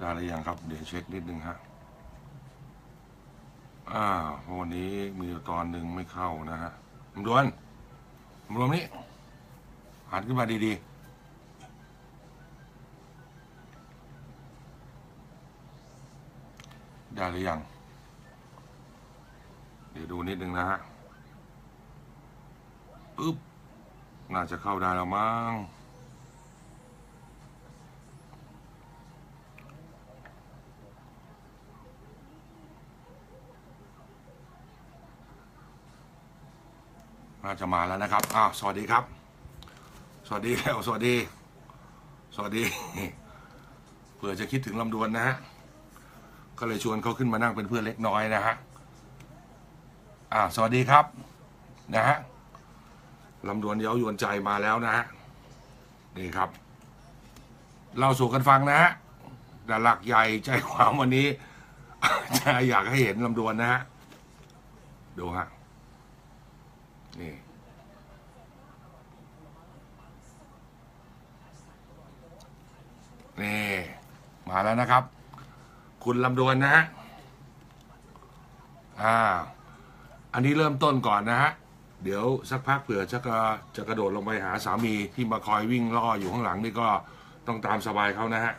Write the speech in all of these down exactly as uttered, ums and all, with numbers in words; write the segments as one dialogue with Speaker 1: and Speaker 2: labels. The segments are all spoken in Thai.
Speaker 1: ได้หรือยังครับเดี๋ยวเช็คนิดนึงฮะอ่าวันนี้มีตอนหนึ่งไม่เข้านะฮะมดวนมดวนนี้หันขึ้นมาดีๆได้หรือยังเดี๋ยวดูนิดนึงนะฮะปึ๊บน่าจะเข้าได้แล้วมั้งน่าจะมาแล้วนะครับอ้าวสวัสดีครับสวัสดีแล้วสวัสดีสวัสดีเผื่อจะคิดถึงลำดวนนะฮะก็เลยชวนเขาขึ้นมานั่งเป็นเพื่อนเล็กน้อยนะฮะอ่าสวัสดีครับนะฮะลำดวนเย้ายวนใจมาแล้วนะฮะนี่ครับเราสู่กันฟังนะฮะแต่หลักใหญ่ใจความวันนี้จะอยากให้เห็นลำดวนนะฮะดูฮะนี่นี่มาแล้วนะครับคุณลำดวนนะฮะอ่าอันนี้เริ่มต้นก่อนนะฮะเดี๋ยวสักพักเผื่อจะกระจะกระโดดลงไปหาสามีที่มาคอยวิ่งล่ออยู่ข้างหลังนี่ก็ต้องตามสบายเขานะฮะ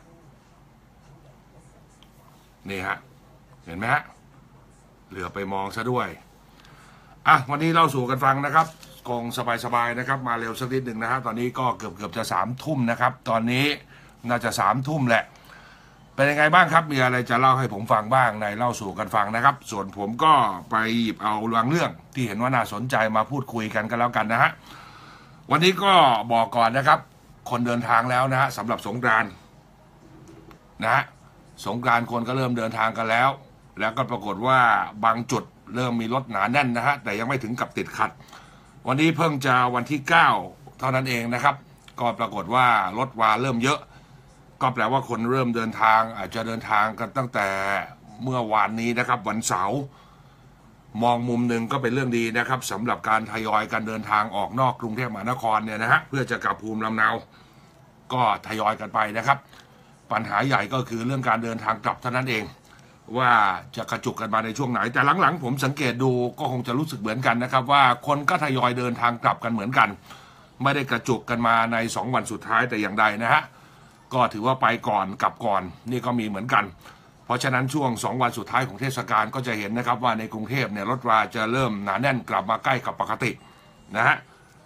Speaker 1: นี่ฮะเห็นไหมฮะเหลือไปมองซะด้วยอ่ะวันนี้เล่าสู่กันฟังนะครับกองสบายๆนะครับมาเร็วสักนิดหนึ่งนะฮะตอนนี้ก็เกือบเกือบจะสามทุ่มนะครับตอนนี้น่าจะสามทุ่มแหละเป็นยังไงบ้างครับมีอะไรจะเล่าให้ผมฟังบ้างในเล่าสู่กันฟังนะครับส่วนผมก็ไปหยิบเอาบางเรื่องที่เห็นว่าน่าสนใจมาพูดคุยกันกันแล้วกันนะฮะวันนี้ก็บอกก่อนนะครับคนเดินทางแล้วนะฮะสำหรับสงกรานต์นะฮะสงกรานต์คนก็เริ่มเดินทางกันแล้วแล้วก็ปรากฏว่าบางจุดเริ่มมีรถหนาแน่นนะฮะแต่ยังไม่ถึงกับติดขัดวันนี้เพิ่งจะวันที่เก้าเท่านั้นเองนะครับก็ปรากฏว่ารถวาเริ่มเยอะก็แปลว่าคนเริ่มเดินทางอาจจะเดินทางกันตั้งแต่เมื่อวานนี้นะครับวันเสาร์มองมุมหนึ่งก็เป็นเรื่องดีนะครับสำหรับการทยอยการเดินทางออกนอกกรุงเทพมหานครเนี่ยนะฮะเพื่อจะกลับภูมิลำเนาก็ทยอยกันไปนะครับปัญหาใหญ่ก็คือเรื่องการเดินทางกลับเท่านั้นเองว่าจะกระจุกกันมาในช่วงไหนแต่หลังๆผมสังเกตดูก็คงจะรู้สึกเหมือนกันนะครับว่าคนก็ทยอยเดินทางกลับกันเหมือนกันไม่ได้กระจุกกันมาในสองวันสุดท้ายแต่อย่างใดนะฮะก็ถือว่าไปก่อนกลับก่อนนี่ก็มีเหมือนกันเพราะฉะนั้นช่วงสองวันสุดท้ายของเทศกาลก็จะเห็นนะครับว่าในกรุงเทพเนี่ยรถราจะเริ่มหนาแน่นกลับมาใกล้กับปกตินะฮะ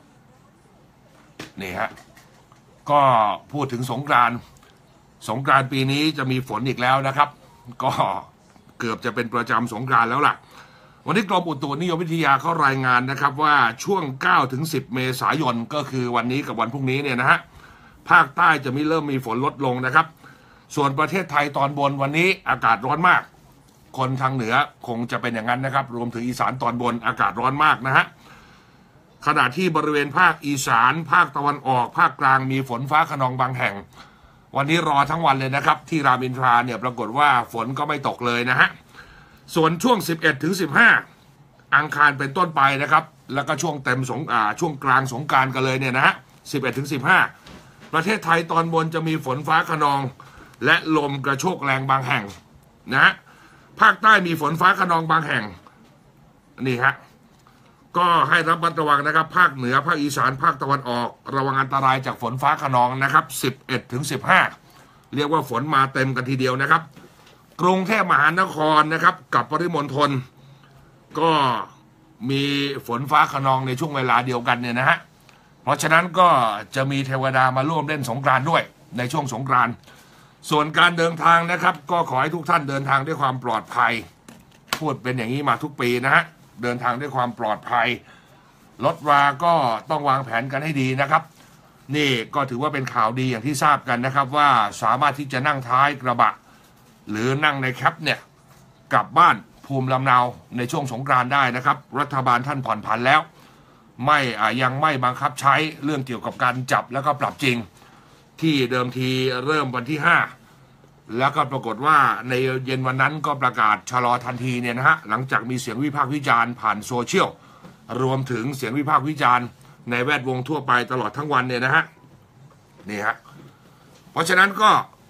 Speaker 1: นี่ฮะก็พูดถึงสงกรานต์สงกรานต์ปีนี้จะมีฝนอีกแล้วนะครับก็เกือบจะเป็นประจำสงกรานต์แล้วล่ะวันนี้กรมอุตุนิยมวิทยาเขารายงานนะครับว่าช่วง เก้าถึงสิบ เมษายนก็คือวันนี้กับวันพรุ่งนี้เนี่ยนะฮะภาคใต้จะมีเริ่มมีฝนลดลงนะครับส่วนประเทศไทยตอนบนวันนี้อากาศร้อนมากคนทางเหนือคงจะเป็นอย่างนั้นนะครับรวมถึงอีสานตอนบนอากาศร้อนมากนะฮะขณะที่บริเวณภาคอีสานภาคตะวันออกภาคกลางมีฝนฟ้าคะนองบางแห่งวันนี้รอทั้งวันเลยนะครับที่รามอินทราเนี่ยปรากฏว่าฝนก็ไม่ตกเลยนะฮะส่วนช่วงสิบเอ็ดถึงสิบห้าอังคารเป็นต้นไปนะครับแล้วก็ช่วงเต็มสงอ่าช่วงกลางสงกรานต์กันเลยเนี่ยนะฮะสิบเอ็ดถึงสิบห้าประเทศไทยตอนบนจะมีฝนฟ้าคะนองและลมกระโชกแรงบางแห่งนะฮะภาคใต้มีฝนฟ้าคะนองบางแห่งนี่ฮะก็ให้ระมัดระวังนะครับภาคเหนือภาคอีสานภาคตะวันออกระวังอันตรายจากฝนฟ้าคะนองนะครับสิบเอ็ดถึงสิบห้าเรียกว่าฝนมาเต็มกันทีเดียวนะครับกรุงเทพมหานครนะครับกับปริมณฑลก็มีฝนฟ้าคะนองในช่วงเวลาเดียวกันเนี่ยนะฮะเพราะฉะนั้นก็จะมีเทวดามาร่วมเล่นสงกรานต์ด้วยในช่วงสงกรานต์ส่วนการเดินทางนะครับก็ขอให้ทุกท่านเดินทางด้วยความปลอดภัยพูดเป็นอย่างนี้มาทุกปีนะฮะเดินทางด้วยความปลอดภัยรถราก็ต้องวางแผนกันให้ดีนะครับนี่ก็ถือว่าเป็นข่าวดีอย่างที่ทราบกันนะครับว่าสามารถที่จะนั่งท้ายกระบะหรือนั่งในแคปเนี่ยกลับบ้านภูมิลำเนาในช่วงสงกรานต์ได้นะครับรัฐบาลท่านผ่อนผันแล้วไม่ยังไม่บังคับใช้เรื่องเกี่ยวกับการจับแล้วก็ปรับจริงที่เดิมทีเริ่มวันที่ห้าแล้วก็ปรากฏว่าในเย็นวันนั้นก็ประกาศชะลอทันทีเนี่ยนะฮะหลังจากมีเสียงวิพากษ์วิจารณ์ผ่านโซเชียลรวมถึงเสียงวิพากษ์วิจารณ์ในแวดวงทั่วไปตลอดทั้งวันเนี่ยนะฮะนี่ฮะเพราะฉะนั้นก็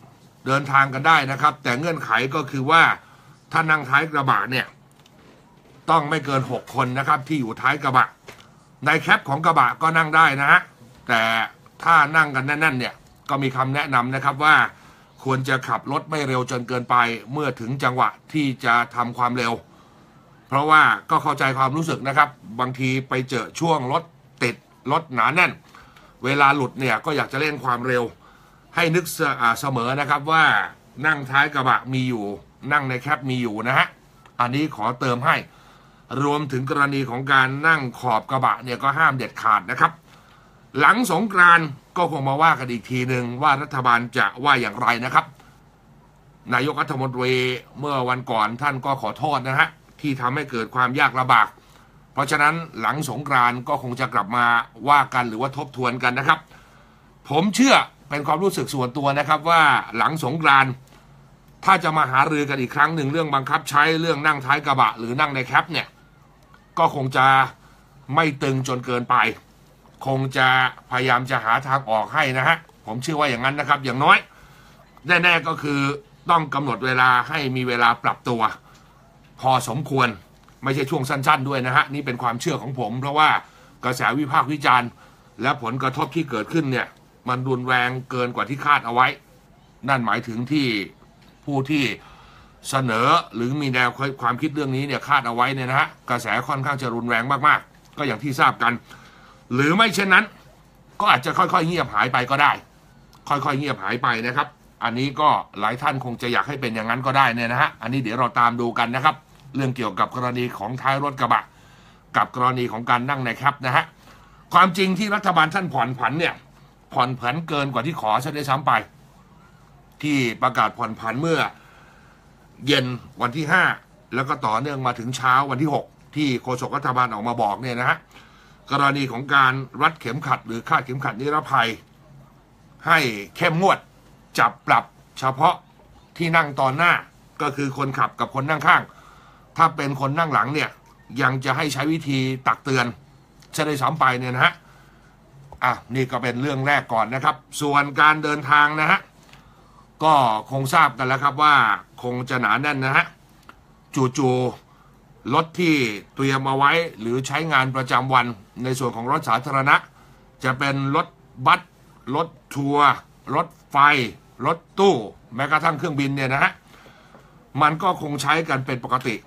Speaker 1: เดินทางกันได้นะครับแต่เงื่อนไขก็คือว่าถ้านั่งท้ายกระบะเนี่ยต้องไม่เกินหกคนนะครับที่อยู่ท้ายกระบะในแคปของกระบะก็นั่งได้นะฮะแต่ถ้านั่งกันแน่นๆเนี่ยก็มีคำแนะนำนะครับว่าควรจะขับรถไม่เร็วจนเกินไปเมื่อถึงจังหวะที่จะทำความเร็วเพราะว่าก็เข้าใจความรู้สึกนะครับบางทีไปเจอช่วงรถติดรถหนาแน่นเวลาหลุดเนี่ยก็อยากจะเล่นความเร็วให้นึกเสมอนะครับว่านั่งท้ายกระบะมีอยู่นั่งในแคปมีอยู่นะฮะอันนี้ขอเติมให้รวมถึงกรณีของการนั่งขอบกระบะเนี่ยก็ห้ามเด็ดขาดนะครับหลังสงกรานต์ก็คงมาว่ากันอีกทีหนึ่งว่ารัฐบาลจะว่าอย่างไรนะครับนายกรัฐมนตรีเมื่อวันก่อนท่านก็ขอโทษนะฮะที่ทำให้เกิดความยากลำบากเพราะฉะนั้นหลังสงกรานต์ก็คงจะกลับมาว่ากันหรือว่าทบทวนกันนะครับผมเชื่อเป็นความรู้สึกส่วนตัวนะครับว่าหลังสงกรานต์ถ้าจะมาหารือกันอีกครั้งหนึ่งเรื่องบังคับใช้เรื่องนั่งท้ายกระบะหรือนั่งในแคปเนี่ยก็คงจะไม่ตึงจนเกินไปคงจะพยายามจะหาทางออกให้นะฮะผมเชื่อว่าอย่างนั้นนะครับอย่างน้อยแน่ๆก็คือต้องกำหนดเวลาให้มีเวลาปรับตัวพอสมควรไม่ใช่ช่วงสั้นๆด้วยนะฮะนี่เป็นความเชื่อของผมเพราะว่ากระแสวิพากษ์วิจารณ์และผลกระทบที่เกิดขึ้นเนี่ยมันรุนแรงเกินกว่าที่คาดเอาไว้นั่นหมายถึงที่ผู้ที่เสนอหรือมีแนวความคิดเรื่องนี้เนี่ยคาดเอาไว้เนี่ยนะฮะกระแสค่อนข้างจะรุนแรงมากๆก็อย่างที่ทราบกันหรือไม่เช่นนั้นก็อาจจะค่อยๆเงียบหายไปก็ได้ค่อยๆเงียบหายไปนะครับอันนี้ก็หลายท่านคงจะอยากให้เป็นอย่างนั้นก็ได้เนี่ยนะฮะอันนี้เดี๋ยวเราตามดูกันนะครับเรื่องเกี่ยวกับกรณีของท้ายรถกระบะกับกรณีของการนั่งในแคปนะฮะความจริงที่รัฐบาลท่านผ่อนผันเนี่ยผ่อนผันเกินกว่าที่ขอซะด้วยซ้ำไปที่ประกาศผ่อนผันเมื่อเย็นวันที่ห้าแล้วก็ต่อเนื่องมาถึงเช้าวันที่หกที่โฆษกรัฐบาลออกมาบอกเนี่ยนะฮะกรณีของการรัดเข็มขัดหรือคาดเข็มขัดนิรภัยให้เข้มงวดจับปรับเฉพาะที่นั่งตอนหน้าก็คือคนขับกับคนนั่งข้างถ้าเป็นคนนั่งหลังเนี่ยยังจะให้ใช้วิธีตักเตือนจะได้ซ้ำไปเนี่ยนะฮะอ่ะนี่ก็เป็นเรื่องแรกก่อนนะครับส่วนการเดินทางนะฮะก็คงทราบกันแล้วครับว่าคงจะหนาแน่นนะฮะจู่ๆรถที่เตรียมเอาไว้หรือใช้งานประจำวันในส่วนของรถสาธารณะจะเป็นรถบัสรถทัวร์รถไฟรถตู้แม้กระทั่งเครื่องบินเนี่ยนะฮะมันก็คงใช้กันเป็นปกติ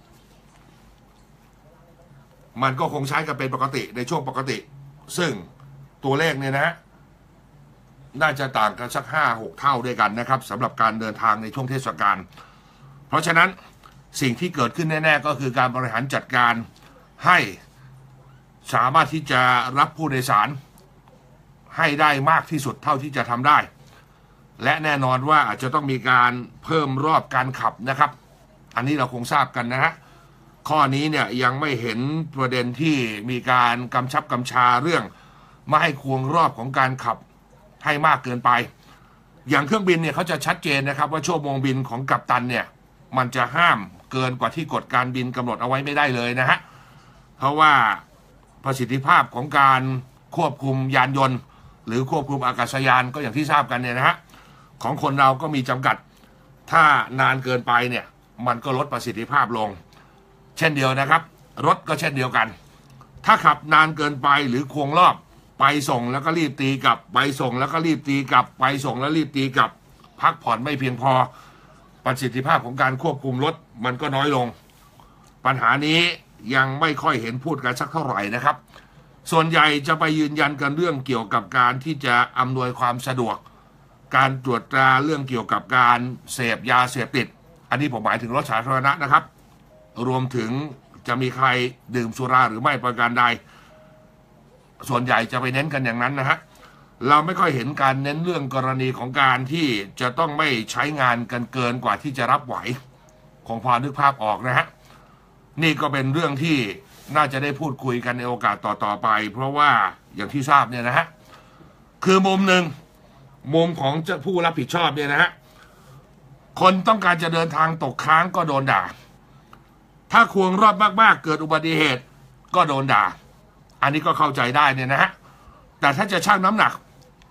Speaker 1: มันก็คงใช้กันเป็นปกติในช่วงปกติซึ่งตัวเลขเนี่ยนะฮะน่าจะต่างกันสักห้าหกเท่าด้วยกันนะครับสำหรับการเดินทางในช่วงเทศกาลเพราะฉะนั้นสิ่งที่เกิดขึ้นแน่ๆก็คือการบริหารจัดการให้สามารถที่จะรับผู้โดยสารให้ได้มากที่สุดเท่าที่จะทำได้และแน่นอนว่าอาจจะต้องมีการเพิ่มรอบการขับนะครับอันนี้เราคงทราบกันนะฮะข้อนี้เนี่ยยังไม่เห็นประเด็นที่มีการกำชับกำชาเรื่องไม่ให้ควงรอบของการขับให้มากเกินไปอย่างเครื่องบินเนี่ยเขาจะชัดเจนนะครับว่าชั่วโมงบินของกัปตันเนี่ยมันจะห้ามเกินกว่าที่กฎการบินกำหนดเอาไว้ไม่ได้เลยนะฮะเพราะว่าประสิทธิภาพของการควบคุมยานยนต์หรือควบคุมอากาศยานก็อย่างที่ทราบกันเนี่ยนะฮะของคนเราก็มีจำกัดถ้านานเกินไปเนี่ยมันก็ลดประสิทธิภาพลงเช่นเดียวนะครับรถก็เช่นเดียวกันถ้าขับนานเกินไปหรือควงรอบไปส่งแล้วก็รีบตีกลับไปส่งแล้วก็รีบตีกลับไปส่งแล้วรีบตีกลับพักผ่อนไม่เพียงพอประสิทธิภาพของการควบคุมรถมันก็น้อยลงปัญหานี้ยังไม่ค่อยเห็นพูดกันสักเท่าไหร่นะครับส่วนใหญ่จะไปยืนยันกันเรื่องเกี่ยวกับการที่จะอำนวยความสะดวกการตรวจตราเรื่องเกี่ยวกับการเสพยาเสพติดอันนี้ผมหมายถึงรถสาธารณะนะครับรวมถึงจะมีใครดื่มสุราหรือไม่ประการใดส่วนใหญ่จะไปเน้นกันอย่างนั้นนะฮะเราไม่ค่อยเห็นการเน้นเรื่องกรณีของการที่จะต้องไม่ใช้งานกันเกินกว่าที่จะรับไหวคงพอนึกภาพออกนะฮะนี่ก็เป็นเรื่องที่น่าจะได้พูดคุยกันในโอกาสต่อๆไปเพราะว่าอย่างที่ทราบเนี่ยนะฮะคือมุมหนึ่งมุมของเจ้าผู้รับผิดชอบเนี่ยนะฮะคนต้องการจะเดินทางตกค้างก็โดนด่าถ้าควงรอบมากๆเกิดอุบัติเหตุก็โดนด่าอันนี้ก็เข้าใจได้เนี่ยนะฮะแต่ถ้าจะชั่งน้ำหนัก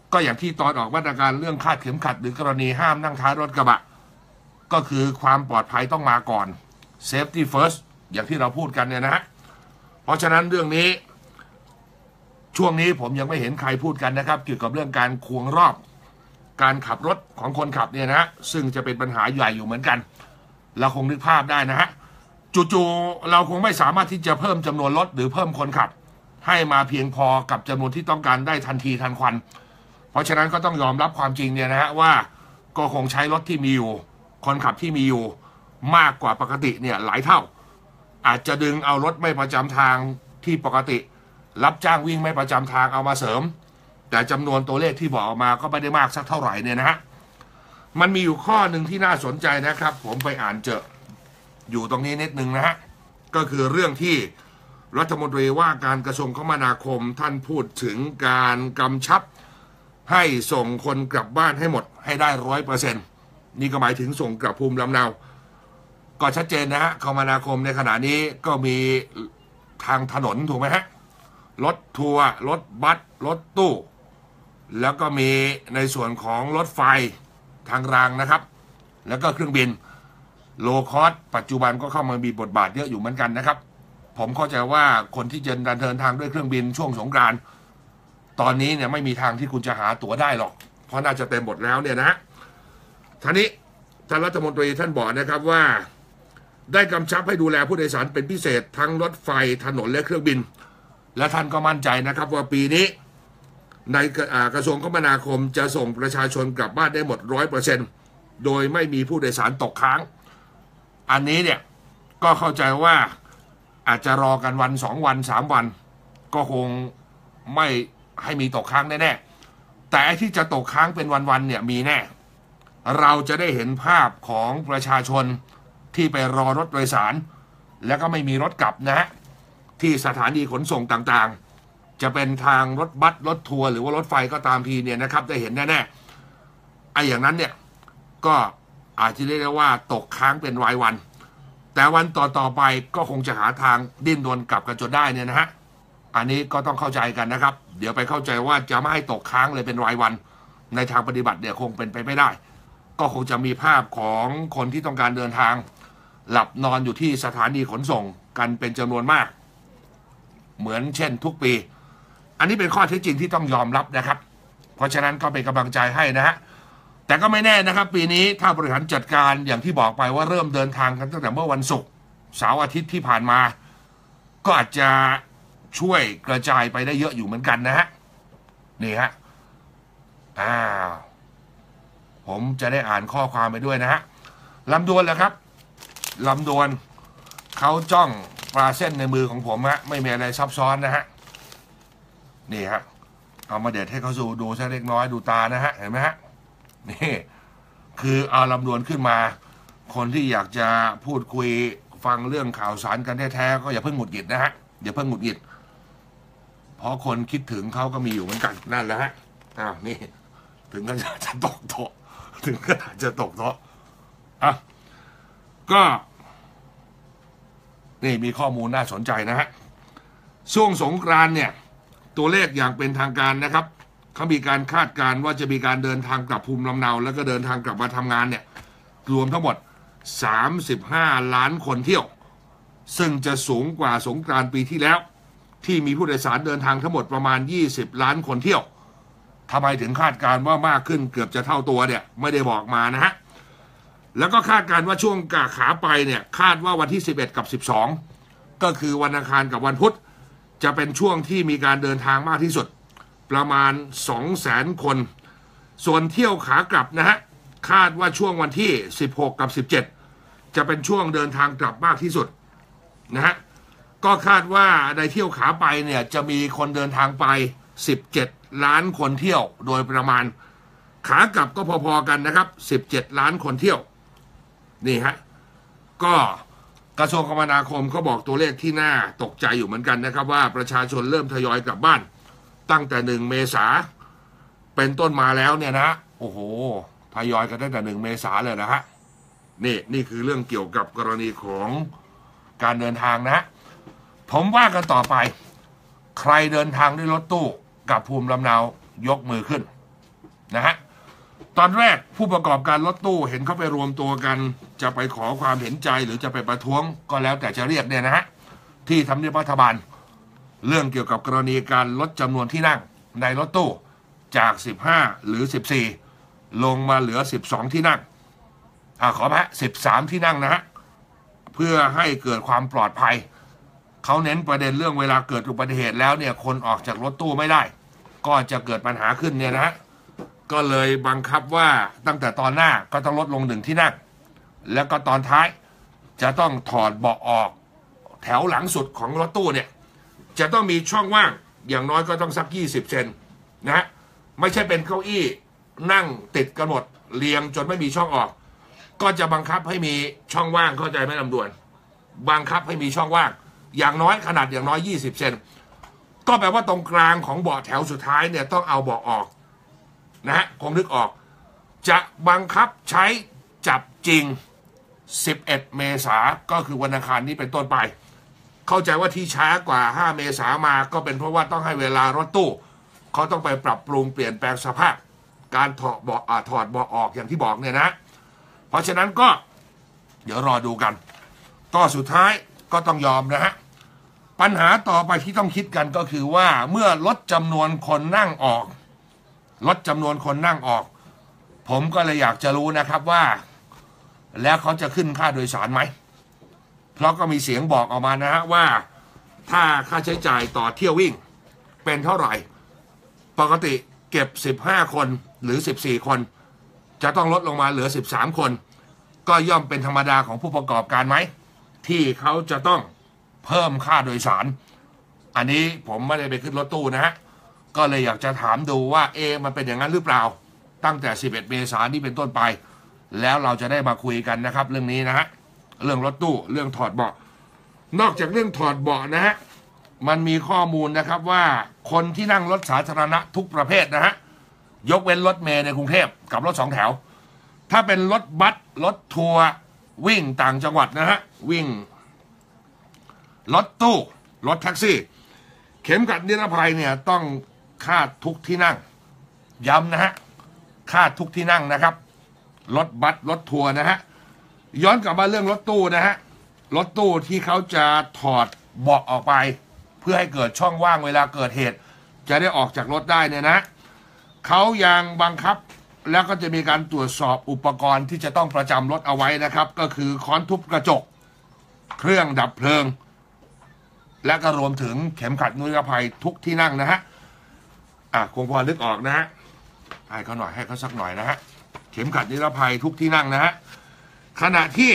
Speaker 1: ก็อย่างที่ตอนออกมาตรการเรื่องคาดเข็มขัดหรือกรณีห้ามนั่งท้ายรถกระบะก็คือความปลอดภัยต้องมาก่อน safety first อย่างที่เราพูดกันเนี่ยนะฮะเพราะฉะนั้นเรื่องนี้ช่วงนี้ผมยังไม่เห็นใครพูดกันนะครับเกี่ยวกับเรื่องการควงรอบการขับรถของคนขับเนี่ยนะซึ่งจะเป็นปัญหาใหญ่อยู่เหมือนกันเราคงนึกภาพได้นะฮะจู่ๆเราคงไม่สามารถที่จะเพิ่มจำนวนรถหรือเพิ่มคนขับให้มาเพียงพอกับจำนวนที่ต้องการได้ทันทีทันควันเพราะฉะนั้นก็ต้องยอมรับความจริงเนี่ยนะฮะว่าก็คงใช้รถที่มีอยู่คนขับที่มีอยู่มากกว่าปกติเนี่ยหลายเท่าอาจจะดึงเอารถไม่ประจำทางที่ปกติรับจ้างวิ่งไม่ประจำทางเอามาเสริมแต่จำนวนตัวเลขที่บอกออกมาก็ไม่ได้มากสักเท่าไหร่เนี่ยนะฮะมันมีอยู่ข้อหนึ่งที่น่าสนใจนะครับผมไปอ่านเจออยู่ตรงนี้นิดนึงนะฮะก็คือเรื่องที่รัฐมนตรีว่าการกระทรวงคมนาคมท่านพูดถึงการกำชับให้ส่งคนกลับบ้านให้หมดให้ได้ร้อยเปอร์เซ็นต์นี่ก็หมายถึงส่งกลับภูมิลำเนาก็ชัดเจนนะฮะคมนาคมในขณะนี้ก็มีทางถนนถูกไหมฮะรถทัวร์รถบัสรถตู้แล้วก็มีในส่วนของรถไฟทางรางนะครับแล้วก็เครื่องบินโลคอสปัจจุบันก็เข้ามามีบทบาทเยอะอยู่เหมือนกันนะครับผมเข้าใจว่าคนที่จะเดินทางด้วยเครื่องบินช่วงสงกรานต์ตอนนี้เนี่ยไม่มีทางที่คุณจะหาตั๋วได้หรอกเพราะน่าจะเต็มหมดแล้วเนี่ยนะฮะท่านี้ท่านรัฐมนตรีท่านบอกนะครับว่าได้กำชับให้ดูแลผู้โดยสารเป็นพิเศษทั้งรถไฟถนนและเครื่องบินและท่านก็มั่นใจนะครับว่าปีนี้ในกระทรวงคมนาคมจะส่งประชาชนกลับบ้านได้หมดร้อยเปอร์เซ็นต์โดยไม่มีผู้โดยสารตกค้างอันนี้เนี่ยก็เข้าใจว่าอาจจะรอกันวันสองวันสามวันก็คงไม่ให้มีตกค้างแน่ๆแต่ที่จะตกค้างเป็นวันๆเนี่ยมีแน่เราจะได้เห็นภาพของประชาชนที่ไปรอรถโดยสารแล้วก็ไม่มีรถกลับนะฮะที่สถานีขนส่งต่างๆจะเป็นทางรถบัสรถทัวร์หรือว่ารถไฟก็ตามทีเนี่ยนะครับได้เห็นแน่ๆไอ้อย่างนั้นเนี่ยก็อาจจะเรียกได้ว่าตกค้างเป็นรายวันแต่วันต่อๆไปก็คงจะหาทางดิ้นรนกลับกันจนได้เนี่ยนะฮะอันนี้ก็ต้องเข้าใจกันนะครับเดี๋ยวไปเข้าใจว่าจะไม่ให้ตกค้างเลยเป็นรายวันในทางปฏิบัติเนี่ยคงเป็นไปไม่ได้ก็คงจะมีภาพของคนที่ต้องการเดินทางหลับนอนอยู่ที่สถานีขนส่งกันเป็นจำนวนมากเหมือนเช่นทุกปีอันนี้เป็นข้อเท็จจริงที่ต้องยอมรับนะครับเพราะฉะนั้นก็เป็นกำลังใจให้นะฮะแต่ก็ไม่แน่นะครับปีนี้ถ้าบริหารจัดการอย่างที่บอกไปว่าเริ่มเดินทางกันตั้งแต่เมื่อวันศุกร์เสาร์อาทิตย์ที่ผ่านมาก็อาจจะช่วยกระจายไปได้เยอะอยู่เหมือนกันนะฮะนี่ฮะอ้าวผมจะได้อ่านข้อความไปด้วยนะฮะลำดวนแหละครับลำดวนเขาจ้องปลาเส้นในมือของผมฮะไม่มีอะไรซับซ้อนนะฮะนี่ฮะเอามาเด็ดให้เขาดูดูสักเล็กน้อยดูตานะฮะเห็นไหมฮะนี่คือเอาลำดวนขึ้นมาคนที่อยากจะพูดคุยฟังเรื่องข่าวสารกันแท้ๆก็อย่าเพิ่งหงุดหงิดนะฮะอย่าเพิ่งหงุดหงิดเพราะคนคิดถึงเขาก็มีอยู่เหมือนกันนั่นแหละฮะอ้าวนี่ถึงขนาดจะตกโต๊ะถึงขนาดจะตกโต๊ะอ่ะก็นี่มีข้อมูลน่าสนใจนะฮะช่วงสงกรานต์เนี่ยตัวเลขอย่างเป็นทางการนะครับเขามีการคาดการณ์ว่าจะมีการเดินทางกลับภูมิลำเนาแล้วก็เดินทางกลับมาทำงานเนี่ยรวมทั้งหมดสามสิบห้าล้านคนเที่ยวซึ่งจะสูงกว่าสงกรานต์ปีที่แล้วที่มีผู้โดยสารเดินทางทั้งหมดประมาณยี่สิบล้านคนเที่ยวทำไมถึงคาดการณ์ว่ามากขึ้นเกือบจะเท่าตัวเนี่ยไม่ได้บอกมานะฮะแล้วก็คาดการณ์ว่าช่วงขาไปเนี่ยคาดว่าวันที่สิบเอ็ดกับสิบสองก็คือวันอังคารกับวันพุธจะเป็นช่วงที่มีการเดินทางมากที่สุดประมาณ สองแสน คนส่วนเที่ยวขากลับนะฮะคาดว่าช่วงวันที่สิบหกกับสิบเจ็ดจะเป็นช่วงเดินทางกลับมากที่สุดนะฮะก็คาดว่าในเที่ยวขาไปเนี่ยจะมีคนเดินทางไปสิบเจ็ดล้านคนเที่ยวโดยประมาณขากลับก็พอๆกันนะครับสิบเจ็ดล้านคนเที่ยวนี่ฮะก็กระทรวงคมนาคมเขาบอกตัวเลขที่น่าตกใจอยู่เหมือนกันนะครับว่าประชาชนเริ่มทยอยกลับบ้านตั้งแต่หนึ่งเมษาเป็นต้นมาแล้วเนี่ยนะโอ้โหทยอยกันตั้งแต่หนึ่งเมษาเลยนะฮะนี่นี่คือเรื่องเกี่ยวกับกรณีของการเดินทางนะผมว่ากันต่อไปใครเดินทางด้วยรถตู้กับภูมิลำเนายกมือขึ้นนะฮะตอนแรกผู้ประกอบการรถตู้เห็นเขาไปรวมตัวกันจะไปขอความเห็นใจหรือจะไปประท้วงก็แล้วแต่จะเรียกเนี่ยนะฮะที่ทำเนียบรัฐบาลเรื่องเกี่ยวกับกรณีการลดจำนวนที่นั่งในรถตู้จากสิบห้าหรือสิบสี่ลงมาเหลือสิบสองที่นั่งอ่าขอพะสิบสามที่นั่งนะฮะเพื่อให้เกิดความปลอดภัยเขาเน้นประเด็นเรื่องเวลาเกิดอุบัติเหตุแล้วเนี่ยคนออกจากรถตู้ไม่ได้ก็จะเกิดปัญหาขึ้นเนี่ยนะฮะก็เลยบังคับว่าตั้งแต่ตอนหน้าก็ต้องลดลงหนึ่งที่นั่งแล้วก็ตอนท้ายจะต้องถอดเบาะออกแถวหลังสุดของรถตู้เนี่ยจะต้องมีช่องว่างอย่างน้อยก็ต้องสักยี่สิบเซนนะฮะไม่ใช่เป็นเก้าอี้นั่งติดกันหมดเรียงจนไม่มีช่องออกก็จะบังคับให้มีช่องว่างเข้าใจไหมลำดวนบังคับให้มีช่องว่างอย่างน้อยขนาดอย่างน้อยยี่สิบเซนก็แปลว่าตรงกลางของเบาะแถวสุดท้ายเนี่ยต้องเอาเบาะออกนะฮะคงนึกออกจะบังคับใช้จับจริงสิบเอ็ดเมษาก็คือวันอังคารนี้เป็นต้นไปเข้าใจว่าที่ช้ากว่าห้าเมษามาก็เป็นเพราะว่าต้องให้เวลารถตู้เขาต้องไปปรับปรุงเปลี่ยนแปลงสภาพการถอดเบาะถอดเบาะออกอย่างที่บอกเนี่ยนะเพราะฉะนั้นก็เดี๋ยวรอดูกันก็สุดท้ายก็ต้องยอมนะฮะปัญหาต่อไปที่ต้องคิดกันก็คือว่าเมื่อลดจำนวนคนนั่งออกลดจำนวนคนนั่งออกผมก็เลยอยากจะรู้นะครับว่าแล้วเขาจะขึ้นค่าโดยสารไหมเพราะก็มีเสียงบอกออกมานะฮะว่าถ้าค่าใช้จ่ายต่อเที่ยววิ่งเป็นเท่าไหร่ปกติเก็บสิบห้าคนหรือสิบสี่คนจะต้องลดลงมาเหลือสิบสามคนก็ย่อมเป็นธรรมดาของผู้ประกอบการไหมที่เขาจะต้องเพิ่มค่าโดยสารอันนี้ผมไม่ได้ไปขึ้นรถตู้นะฮะก็เลยอยากจะถามดูว่าเอมันเป็นอย่างนั้นหรือเปล่าตั้งแต่สิบเอ็ดเมษายนนี้เป็นต้นไปแล้วเราจะได้มาคุยกันนะครับเรื่องนี้นะฮะเรื่องรถตู้เรื่องถอดเบาะนอกจากเรื่องถอดเบาะนะฮะมันมีข้อมูลนะครับว่าคนที่นั่งรถสาธารณะทุกประเภทนะฮะยกเว้นรถเมล์ในกรุงเทพกับรถสองแถวถ้าเป็นรถบัสรถทัวร์วิ่งต่างจังหวัดนะฮะวิ่งรถตู้รถแท็กซี่เข็มขัดนิรภัยเนี่ยต้องคาดทุกที่นั่งย้ำนะฮะคาดทุกที่นั่งนะครับรถบัสรถทัวร์นะฮะย้อนกลับมาเรื่องรถตู้นะฮะรถตู้ที่เขาจะถอดเบาะออกไปเพื่อให้เกิดช่องว่างเวลาเกิดเหตุจะได้ออกจากรถได้เนี่ยนะเขายังบังคับแล้วก็จะมีการตรวจสอบอุปกรณ์ที่จะต้องประจำรถเอาไว้นะครับก็คือค้อนทุบกระจกเครื่องดับเพลิงและก็รวมถึงเข็มขัดนิรภัยทุกที่นั่งนะฮะอ่ะคงพอนึกออกนะฮะให้เขาหน่อยให้เขาสักหน่อยนะฮะเข็มขัดนิรภัยทุกที่นั่งนะฮะขณะที่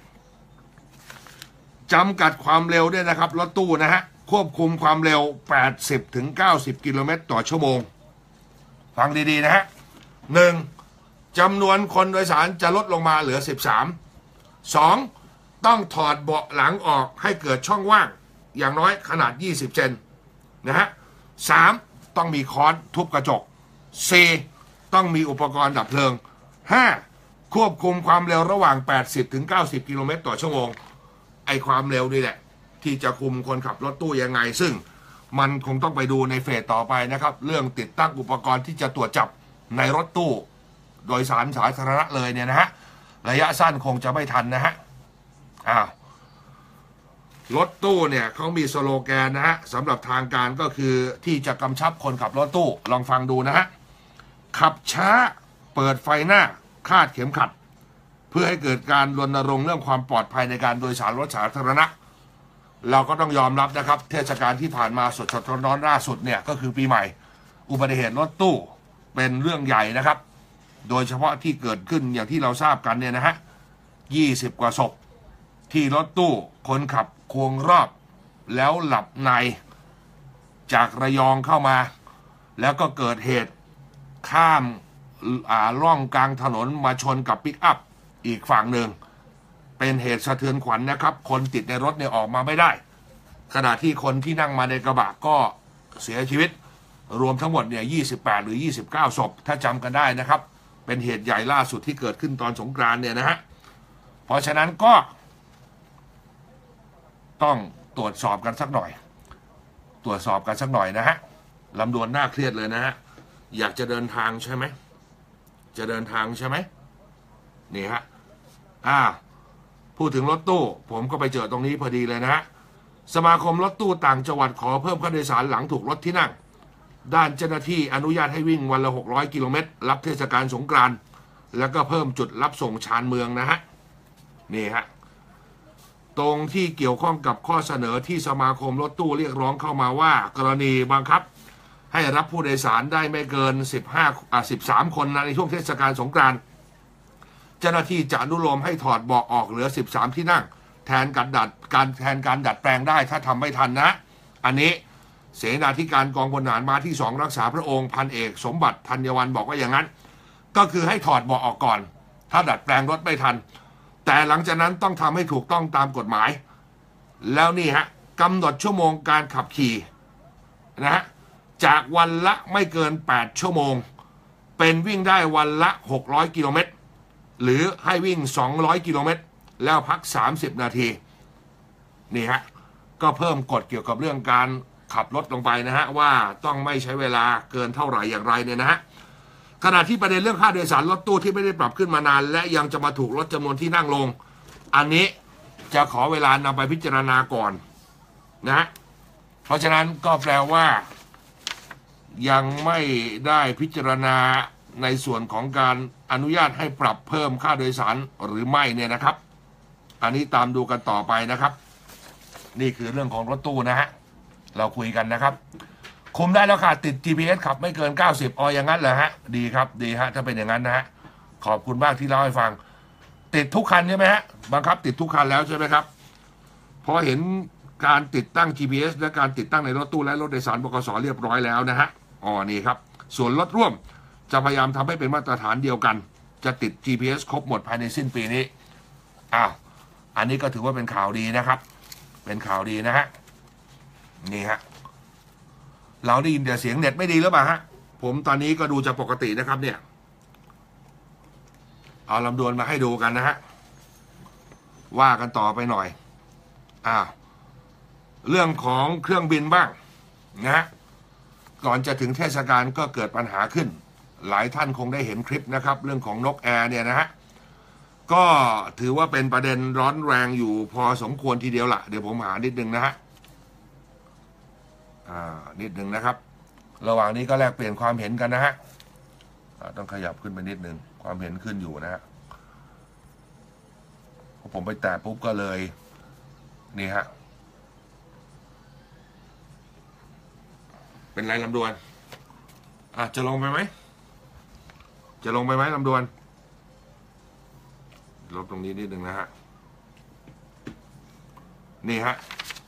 Speaker 1: จำกัดความเร็วด้วยนะครับรถตู้นะฮะควบคุมความเร็ว แปดสิบถึงเก้าสิบ กิโลเมตรต่อชั่วโมงฟังดีๆนะฮะหนึ่งจำนวนคนโดยสารจะลดลงมาเหลือสิบสาม สองต้องถอดเบาะหลังออกให้เกิดช่องว่างอย่างน้อยขนาดยี่สิบเซนนะฮะสามต้องมีค้อนทุบกระจก สี่ต้องมีอุปกรณ์ดับเพลิง ห้าควบคุมความเร็วระหว่าง แปดสิบถึงเก้าสิบ กิโลเมตรต่อชั่วโมงไอความเร็วนี่แหละที่จะคุมคนขับรถตู้ยังไงซึ่งมันคงต้องไปดูในเฟสต่อไปนะครับเรื่องติดตั้งอุปกรณ์ที่จะตรวจจับในรถตู้โดยสารสาธารณะเลยเนี่ยนะฮะระยะสั้นคงจะไม่ทันนะฮะอ้าวรถตู้เนี่ยเขามีสโลแกนนะฮะสำหรับทางการก็คือที่จะกำชับคนขับรถตู้ลองฟังดูนะฮะขับช้าเปิดไฟหน้าคาดเข็มขัดเพื่อให้เกิดการรณรงค์เรื่องความปลอดภัยในการโดยสารรถสาธารณะเราก็ต้องยอมรับนะครับเทศกาลที่ผ่านมาสดๆร้อนๆล่าสุดเนี่ยก็คือปีใหม่อุบัติเหตุรถตู้เป็นเรื่องใหญ่นะครับโดยเฉพาะที่เกิดขึ้นอย่างที่เราทราบกันเนี่ยนะฮะยี่สิบกว่าศพที่รถตู้คนขับควงรอบแล้วหลับในจากระยองเข้ามาแล้วก็เกิดเหตุข้ามอ่าร่องกลางถนนมาชนกับปิกอัพอีกฝั่งหนึ่งเป็นเหตุสะเทือนขวัญ นะครับคนติดในรถเนี่ยออกมาไม่ได้ขณะที่คนที่นั่งมาในกระบะก็เสียชีวิตรวมทั้งหมดเนี่ยยี่สิบแปดหรือยี่สิบเก้าศพถ้าจำกันได้นะครับเป็นเหตุใหญ่ล่าสุดที่เกิดขึ้นตอนสงกรานต์เนี่ยนะฮะเพราะฉะนั้นก็ต้องตรวจสอบกันสักหน่อยตรวจสอบกันสักหน่อยนะฮะลำดวนน่าเครียดเลยนะฮะอยากจะเดินทางใช่ไหมจะเดินทางใช่ไหมนี่ฮะอ่าพูดถึงรถตู้ผมก็ไปเจอตรงนี้พอดีเลยนะฮะสมาคมรถตู้ต่างจังหวัดขอเพิ่มค่าโดยสารหลังถูกลดที่นั่งด้านเจ้าหน้าที่อนุญาตให้วิ่งวันละหกร้อยกิโลเมตรรับเทศกาลสงกรานต์แล้วก็เพิ่มจุดรับส่งชานเมืองนะฮะนี่ฮะตรงที่เกี่ยวข้องกับข้อเสนอที่สมาคมรถตู้เรียกร้องเข้ามาว่ากรณีบังคับให้รับผู้โดยสารได้ไม่เกินสิบห้าอ่าสิบสามคนในช่วงเทศกาลสงกรานต์เจ้าหน้าที่จะอนุโลมให้ถอดเบาะออกเหลือสิบสามที่นั่งแทนการดัดการแทนการดัดแปลงได้ถ้าทำไม่ทันนะอันนี้เสนาธิการกองพลทหารม้าที่สองรักษาพระองค์พันเอกสมบัติธัญวัฒน์บอกว่าอย่างนั้นก็คือให้ถอดเบาะออกก่อนถ้าดัดแปลงรถไม่ทันแต่หลังจากนั้นต้องทำให้ถูกต้องตามกฎหมายแล้วนี่ฮะกำหนดชั่วโมงการขับขี่นะฮะจากวันละไม่เกินแปดชั่วโมงเป็นวิ่งได้วันละหกร้อยกิโลเมตรหรือให้วิ่งสองร้อยกิโลเมตรแล้วพักสามสิบนาทีนี่ฮะก็เพิ่มกฎเกี่ยวกับเรื่องการขับรถลงไปนะฮะว่าต้องไม่ใช้เวลาเกินเท่าไหร่อย่างไรเนี่ยนะฮะขณะที่ประเด็นเรื่องค่าโดยสารรถตู้ที่ไม่ได้ปรับขึ้นมานานและยังจะมาถูกลดจำนวนที่นั่งลงอันนี้จะขอเวลานำไปพิจารณาก่อนนะเพราะฉะนั้นก็แปลว่ายังไม่ได้พิจารณาในส่วนของการอนุญาตให้ปรับเพิ่มค่าโดยสารหรือไม่เนี่ยนะครับอันนี้ตามดูกันต่อไปนะครับนี่คือเรื่องของรถตู้นะฮะเราคุยกันนะครับคุมได้แล้วค่ะติด จี พี เอส ขับไม่เกินเก้าสิบอ๋ออย่างนั้นเหรอฮะดีครับดีฮะถ้าเป็นอย่างนั้นนะฮะขอบคุณมากที่เล่าให้ฟังติดทุกคันใช่ไหมฮะบังคับติดทุกคันแล้วใช่ไหมครับพอเห็นการติดตั้ง จี พี เอส และการติดตั้งในรถตู้และรถโดยสารบขส.เรียบร้อยแล้วนะฮะอ๋อนี่ครับส่วนรถร่วมจะพยายามทำให้เป็นมาตรฐานเดียวกันจะติด จี พี เอส ครบหมดภายในสิ้นปีนี้อ้าวอันนี้ก็ถือว่าเป็นข่าวดีนะครับเป็นข่าวดีนะฮะนี่ฮะเราได้ยินแต่เสียงเน็ตไม่ดีหรือเปล่าฮะผมตอนนี้ก็ดูจะปกตินะครับเนี่ยเอาลำดวนมาให้ดูกันนะฮะว่ากันต่อไปหน่อยอ้าวเรื่องของเครื่องบินบ้างนะฮะก่อนจะถึงเทศกาลก็เกิดปัญหาขึ้นหลายท่านคงได้เห็นคลิปนะครับเรื่องของนกแอร์เนี่ยนะฮะก็ถือว่าเป็นประเด็นร้อนแรงอยู่พอสมควรทีเดียวละเดี๋ยวผมหานิดนึงนะฮะอ่านิดนึงนะครับระหว่างนี้ก็แลกเปลี่ยนความเห็นกันนะฮะต้องขยับขึ้นไปนิดนึงความเห็นขึ้นอยู่นะฮะพอผมไปแตะปุ๊บก็เลยนี่ฮะเป็นไรลำดวนอ่ะจะลงไปไหมจะลงไปไหมลำดวนลบตรงนี้นิดนึงนะฮะนี่ฮะ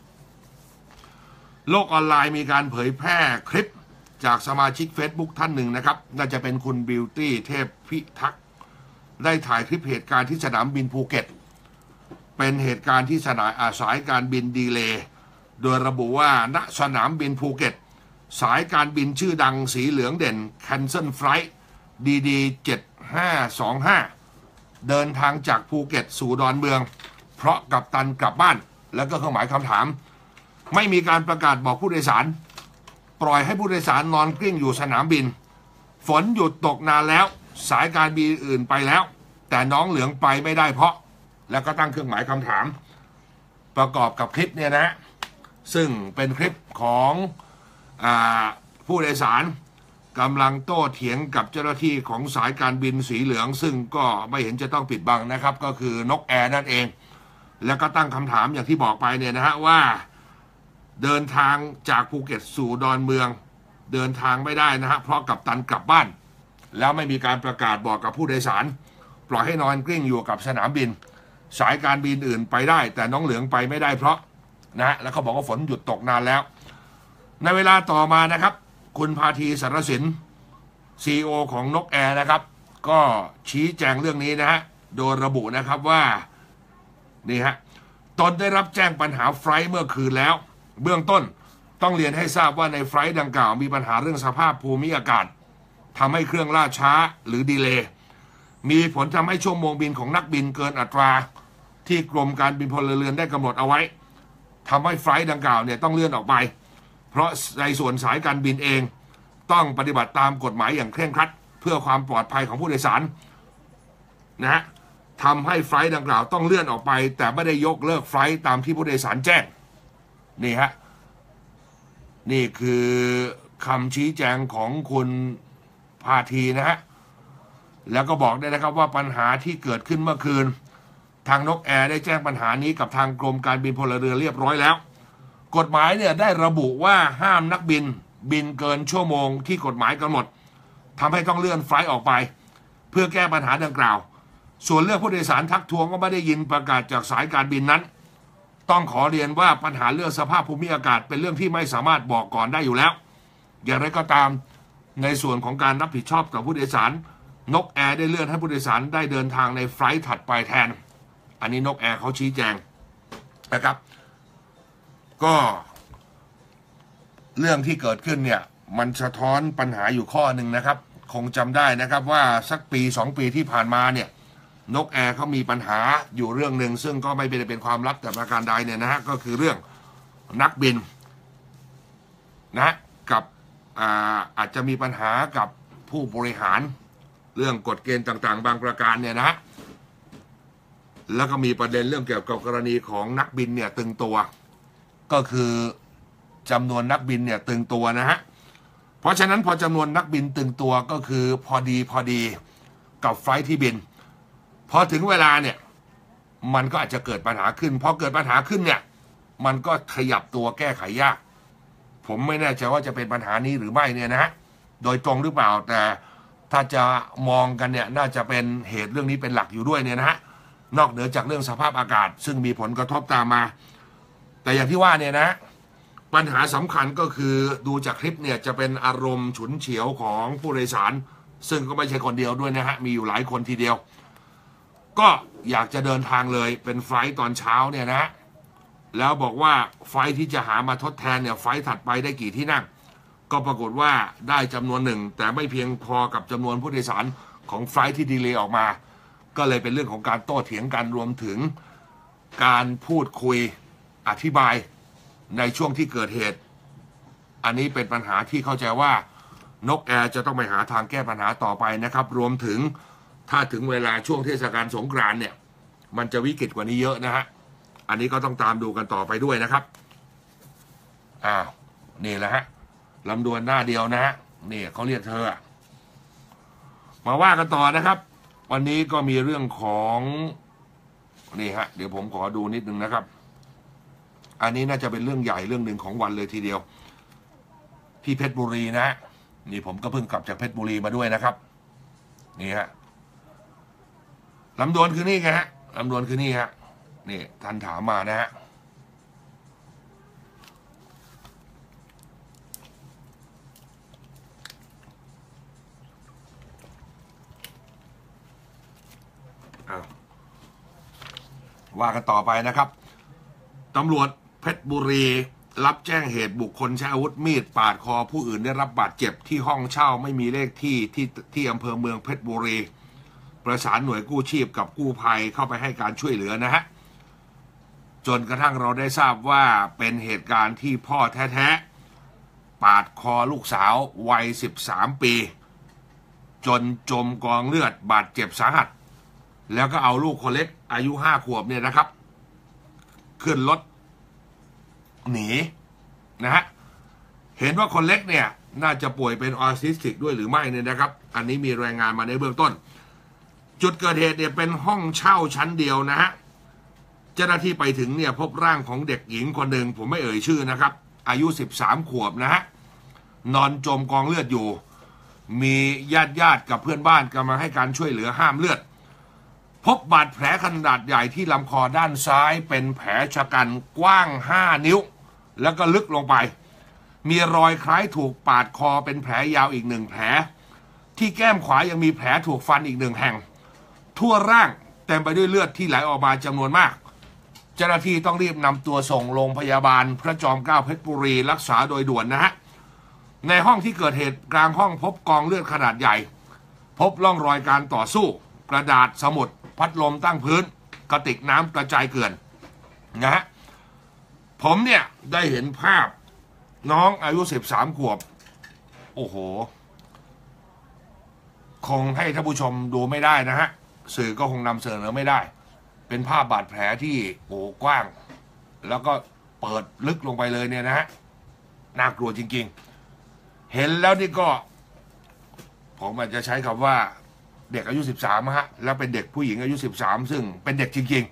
Speaker 1: โลกออนไลน์มีการเผยแพร่คลิปจากสมาชิก Facebook ท่านหนึ่งนะครับน่าจะเป็นคุณบิวตี้เทพพิทักษ์ได้ถ่ายคลิปเหตุการณ์ที่สนามบินภูเก็ตเป็นเหตุการณ์ที่สนามอาสายการบินดีเลย์โดยระบุว่าณสนามบินภูเก็ตสายการบินชื่อดังสีเหลืองเด่น Cancel Flight ดี ดี เจ็ดห้าสองห้า เดินทางจากภูเก็ตสู่ดอนเมืองเพราะกัปตันกลับบ้านแล้วก็เครื่องหมายคำถามไม่มีการประกาศบอกผู้โดยสารปล่อยให้ผู้โดยสารนอนกลิ้งอยู่สนามบินฝนหยุดตกนานแล้วสายการบินอื่นไปแล้วแต่น้องเหลืองไปไม่ได้เพราะแล้วก็ตั้งเครื่องหมายคำถามประกอบกับคลิปเนี่ยนะซึ่งเป็นคลิปของอ่าผู้โดยสารกำลังโต้เถียงกับเจ้าหน้าที่ของสายการบินสีเหลืองซึ่งก็ไม่เห็นจะต้องปิดบังนะครับก็คือนกแอร์นั่นเองแล้วก็ตั้งคำถามอย่างที่บอกไปเนี่ยนะฮะว่าเดินทางจากภูเก็ตสู่ดอนเมืองเดินทางไม่ได้นะฮะเพราะกัปตันกลับบ้านแล้วไม่มีการประกาศบอกกับผู้โดยสารปล่อยให้นอนกลิ้งอยู่กับสนามบินสายการบินอื่นไปได้แต่น้องเหลืองไปไม่ได้เพราะนะแล้วเขาบอกว่าฝนหยุดตกนานแล้วในเวลาต่อมานะครับคุณพาธีสารสิน ซี อี โอ ของนกแอร์นะครับก็ชี้แจงเรื่องนี้นะฮะโดยระบุนะครับว่านี่ฮะตนได้รับแจ้งปัญหาไฟล์เมื่อคืนแล้วเบื้องต้นต้องเรียนให้ทราบว่าในไฟล์ดังกล่าวมีปัญหาเรื่องสภาพภูมิอากาศทำให้เครื่องล่าช้าหรือดีเลย์มีผลทำให้ชั่วโมงบินของนักบินเกินอัตราที่กรมการบินพลเรือนได้กำหนดเอาไว้ทำให้ไฟล์ดังกล่าวเนี่ยต้องเลื่อนออกไปเพราะในส่วนสายการบินเองต้องปฏิบัติตามกฎหมายอย่างเคร่งครัดเพื่อความปลอดภัยของผู้โดยสารนะฮะทำให้ไฟล์ดังกล่าวต้องเลื่อนออกไปแต่ไม่ได้ยกเลิกไฟล์ตามที่ผู้โดยสารแจ้งนี่ฮะนี่คือคำชี้แจงของคุณพาทีนะฮะแล้วก็บอกได้นะครับว่าปัญหาที่เกิดขึ้นเมื่อคืนทางนกแอร์ได้แจ้งปัญหานี้กับทางกรมการบินพลเรือนเรียบร้อยแล้วกฎหมายเนี่ยได้ระบุว่าห้ามนักบินบินเกินชั่วโมงที่กฎหมายกำหนดทำให้ต้องเลื่อนไฟล์ออกไปเพื่อแก้ปัญหาดังกล่าวส่วนเรื่องผู้โดยสารทักท้วงก็ไม่ได้ยินประกาศจากสายการบินนั้นต้องขอเรียนว่าปัญหาเรื่องสภาพภูมิอากาศเป็นเรื่องที่ไม่สามารถบอกก่อนได้อยู่แล้วอย่างไรก็ตามในส่วนของการรับผิดชอบต่อผู้โดยสารนกแอร์ได้เลื่อนให้ผู้โดยสารได้เดินทางในไฟล์ถัดไปแทนอันนี้นกแอร์เขาชี้แจงนะครับก็เรื่องที่เกิดขึ้นเนี่ยมันสะท้อนปัญหาอยู่ข้อหนึ่งนะครับคงจำได้นะครับว่าสักปีสองปีที่ผ่านมาเนี่ยนกแอร์เขามีปัญหาอยู่เรื่องหนึ่งซึ่งก็ไม่เป็นเป็นความลับแต่ประการใดเนี่ยนะฮะก็คือเรื่องนักบินนะกับ อาอาจจะมีปัญหากับผู้บริหารเรื่องกฎเกณฑ์ต่างๆบางประการเนี่ยนะแล้วก็มีประเด็นเรื่องเกี่ยวกับกรณีของนักบินเนี่ยตึงตัวก็คือจำนวนนักบินเนี่ยตึงตัวนะฮะเพราะฉะนั้นพอจำนวนนักบินตึงตัวก็คือพอดีพอดีกับไฟล์ที่บินพอถึงเวลาเนี่ยมันก็อาจจะเกิดปัญหาขึ้นพอเกิดปัญหาขึ้นเนี่ยมันก็ขยับตัวแก้ไขยากผมไม่แน่ใจว่าจะเป็นปัญหานี้หรือไม่เนี่ยนะฮะโดยตรงหรือเปล่าแต่ถ้าจะมองกันเนี่ยน่าจะเป็นเหตุเรื่องนี้เป็นหลักอยู่ด้วยเนี่ยนะฮะนอกเหนือจากเรื่องสภาพอากาศซึ่งมีผลกระทบตามมาแต่อย่างที่ว่าเนี่ยนะปัญหาสำคัญก็คือดูจากคลิปเนี่ยจะเป็นอารมณ์ฉุนเฉียวของผู้โดยสารซึ่งก็ไม่ใช่คนเดียวด้วยนะฮะมีอยู่หลายคนทีเดียวก็อยากจะเดินทางเลยเป็นไฟล์ตอนเช้าเนี่ยนะแล้วบอกว่าไฟล์ที่จะหามาทดแทนเนี่ยไฟล์ถัดไปได้กี่ที่นั่งก็ปรากฏว่าได้จำนวนหนึ่งแต่ไม่เพียงพอกับจำนวนผู้โดยสารของไฟล์ที่ดีเลย์ออกมาก็เลยเป็นเรื่องของการโต้เถียงกันรวมถึงการพูดคุยอธิบายในช่วงที่เกิดเหตุอันนี้เป็นปัญหาที่เข้าใจว่านกแอร์จะต้องไปหาทางแก้ปัญหาต่อไปนะครับรวมถึงถ้าถึงเวลาช่วงเทศกาลสงกรานต์เนี่ยมันจะวิกฤตกว่านี้เยอะนะฮะอันนี้ก็ต้องตามดูกันต่อไปด้วยนะครับอ้าวนี่แหละฮะลำดวนหน้าเดียวนะฮะนี่เขาเรียกเธอมาว่ากันต่อนะครับวันนี้ก็มีเรื่องของนี่ฮะเดี๋ยวผมขอดูนิดนึงนะครับอันนี้น่าจะเป็นเรื่องใหญ่เรื่องหนึ่งของวันเลยทีเดียวที่เพชรบุรีนะนี่ผมก็เพิ่งกลับจากเพชรบุรีมาด้วยนะครับนี่ฮะลำดวนคือนี่ไงฮะลำดวนคือนี่ฮะนี่ท่านถามมานะฮะว่ากันต่อไปนะครับตำรวจเพชรบุรีรับแจ้งเหตุบุคคลใช้อาวุธมีดปาดคอผู้อื่นได้รับบาดเจ็บที่ห้องเช่าไม่มีเลขที่ที่ที่อำเภอเมืองเพชรบุรีประสานหน่วยกู้ชีพกับกู้ภัยเข้าไปให้การช่วยเหลือนะฮะจนกระทั่งเราได้ทราบว่าเป็นเหตุการณ์ที่พ่อแท้ๆปาดคอลูกสาววัยสิบสามปีจนจมกองเลือดบาดเจ็บสาหัสแล้วก็เอาลูกคนเล็กอายุห้าขวบเนี่ยนะครับขึ้นรถหนีนะฮะเห็นว่าคนเล็กเนี่ยน่าจะป่วยเป็นออทิสติกด้วยหรือไม่เนี่ยนะครับอันนี้มีรายงานมาในเบื้องต้นจุดเกิดเหตุเนี่ยเป็นห้องเช่าชั้นเดียวนะฮะเจ้าหน้าที่ไปถึงเนี่ยพบร่างของเด็กหญิงคนหนึ่งผมไม่เอ่ยชื่อนะครับอายุสิบสามขวบนะฮะนอนจมกองเลือดอยู่มีญาติญาติกับเพื่อนบ้านกำลังให้การช่วยเหลือห้ามเลือดพบบาดแผลขนาดใหญ่ที่ลำคอด้านซ้ายเป็นแผลชะกันกว้างห้านิ้วแล้วก็ลึกลงไปมีรอยคล้ายถูกปาดคอเป็นแผลยาวอีกหนึ่งแผลที่แก้มขวายังมีแผลถูกฟันอีกหนึ่งแห่งทั่วร่างเต็มไปด้วยเลือดที่ไหลออกมาจำนวนมากเจ้าหน้าที่ต้องรีบนำตัวส่งโรงพยาบาลพระจอมเกล้าเพชรบุรีรักษาโดยด่วนนะฮะในห้องที่เกิดเหตุกลางห้องพบกองเลือดขนาดใหญ่พบร่องรอยการต่อสู้กระดาษสมุดพัดลมตั้งพื้นกระติกน้ำกระจายเกลื่อนนะฮะผมเนี่ยได้เห็นภาพน้องอายุสิบสามขวบโอ้โหคงให้ท่านผู้ชมดูไม่ได้นะฮะสื่อก็คงนำเสนอไม่ได้เป็นภาพบาดแผลที่โอ้กว้างแล้วก็เปิดลึกลงไปเลยเนี่ยนะฮะน่ากลัวจริงๆเห็นแล้วนี่ก็ผมอาจจะใช้คำว่าเด็กอายุสิบสามฮะแล้วเป็นเด็กผู้หญิงอายุสิบสามซึ่งเป็นเด็กจริง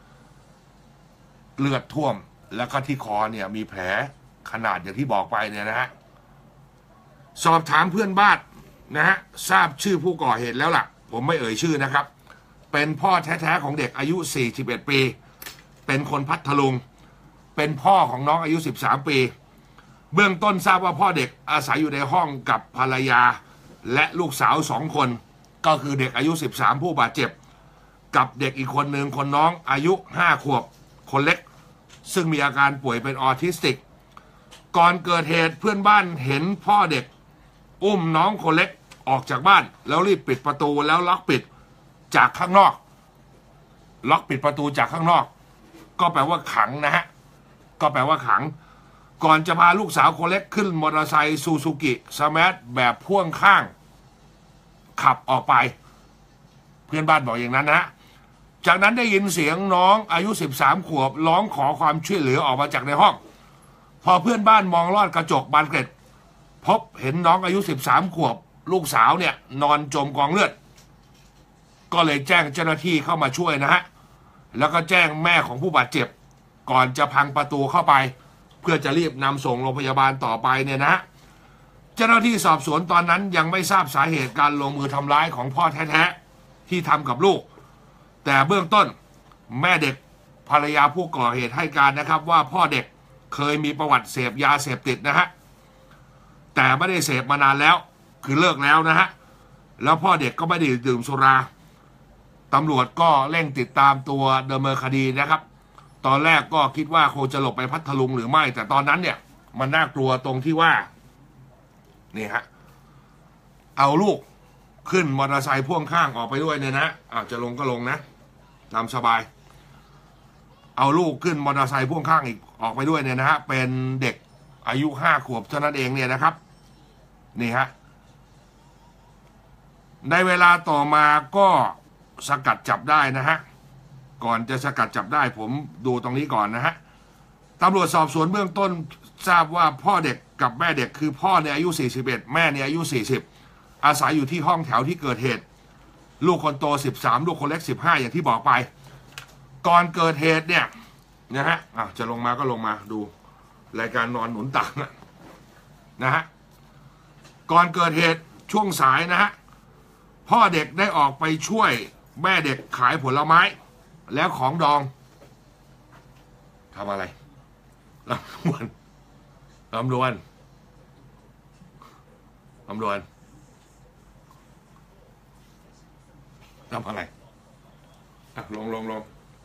Speaker 1: ๆเลือดท่วมแล้วก็ที่คอเนี่ยมีแผลขนาดอย่างที่บอกไปเนี่ยนะฮะสอบถามเพื่อนบ้านนะฮะทราบชื่อผู้ก่อเหตุแล้วล่ะผมไม่เอ่ยชื่อนะครับเป็นพ่อแท้ๆของเด็กอายุสี่สิบเอ็ดปีเป็นคนพัทลุงเป็นพ่อของน้องอายุสิบสามปีเบื้องต้นทราบว่าพ่อเด็กอาศัยอยู่ในห้องกับภรรยาและลูกสาวสองคนก็คือเด็กอายุสิบสามผู้บาดเจ็บกับเด็กอีกคนหนึ่งคนน้องอายุห้าขวบคนเล็กซึ่งมีอาการป่วยเป็นออทิสติกก่อนเกิดเหตุเพื่อนบ้านเห็นพ่อเด็กอุ้มน้องคนเล็กออกจากบ้านแล้วรีบปิดประตูแล้วล็อกปิดจากข้างนอกล็อกปิดประตูจากข้างนอกก็แปลว่าขังนะฮะก็แปลว่าขังก่อนจะพาลูกสาวคนเล็กขึ้นมอเตอร์ไซค์ซูซูกิสมาร์ทแบบพ่วงข้างขับออกไปเพื่อนบ้านบอกอย่างนั้นนะจากนั้นได้ยินเสียงน้องอายุสิบสามขวบร้องขอความช่วยเหลือออกมาจากในห้องพอเพื่อนบ้านมองลอดกระจกบานเกล็ดพบเห็นน้องอายุสิบสามขวบลูกสาวเนี่ยนอนจมกองเลือดก็เลยแจ้งเจ้าหน้าที่เข้ามาช่วยนะฮะแล้วก็แจ้งแม่ของผู้บาดเจ็บก่อนจะพังประตูเข้าไปเพื่อจะรีบนำส่งโรงพยาบาลต่อไปเนี่ยนะเจ้าหน้าที่สอบสวนตอนนั้นยังไม่ทราบสาเหตุการลงมือทำร้ายของพ่อแท้ๆที่ทำกับลูกแต่เบื้องต้นแม่เด็กภรรยาผู้ก่อเหตุให้การนะครับว่าพ่อเด็กเคยมีประวัติเสพยาเสพติดนะฮะแต่ไม่ได้เสพมานานแล้วคือเลิกแล้วนะฮะแล้วพ่อเด็กก็ไม่ได้ดื่มสุราตำรวจก็เร่งติดตามตัวดำเนินคดีนะครับตอนแรกก็คิดว่าคงจะหลบไปพัทลุงหรือไม่แต่ตอนนั้นเนี่ยมันน่ากลัวตรงที่ว่านี่ฮะเอาลูกขึ้นมอเตอร์ไซค์พ่วงข้างออกไปด้วยเนี่ยนะอาจจะลงก็ลงนะตามสบายเอาลูกขึ้นมอเตอร์ไซค์พ่วงข้างอีกออกไปด้วยเนี่ยนะฮะเป็นเด็กอายุห้าขวบเท่านั้นเองเนี่ยนะครับนี่ฮะในเวลาต่อมาก็สกัดจับได้นะฮะก่อนจะสกัดจับได้ผมดูตรงนี้ก่อนนะฮะตำรวจสอบสวนเบื้องต้นทราบว่าพ่อเด็กกับแม่เด็กคือพ่อเนี่ยอายุสี่สิบเอ็ดแม่เนี่ยอายุสี่สิบอาศัยอยู่ที่ห้องแถวที่เกิดเหตุลูกคนโตสิบสามลูกคนเล็กสิบห้าอย่างที่บอกไปก่อนเกิดเหตุเนี่ยนะฮะอ่ะจะลงมาก็ลงมาดูรายการนอนหนุนตังนะฮะก่อนเกิดเหตุช่วงสายนะฮะพ่อเด็กได้ออกไปช่วยแม่เด็กขายผลไม้แล้วของดองทำอะไรลำดวนลำดวนลำดวนทำอะไรอ่ะลงลงลง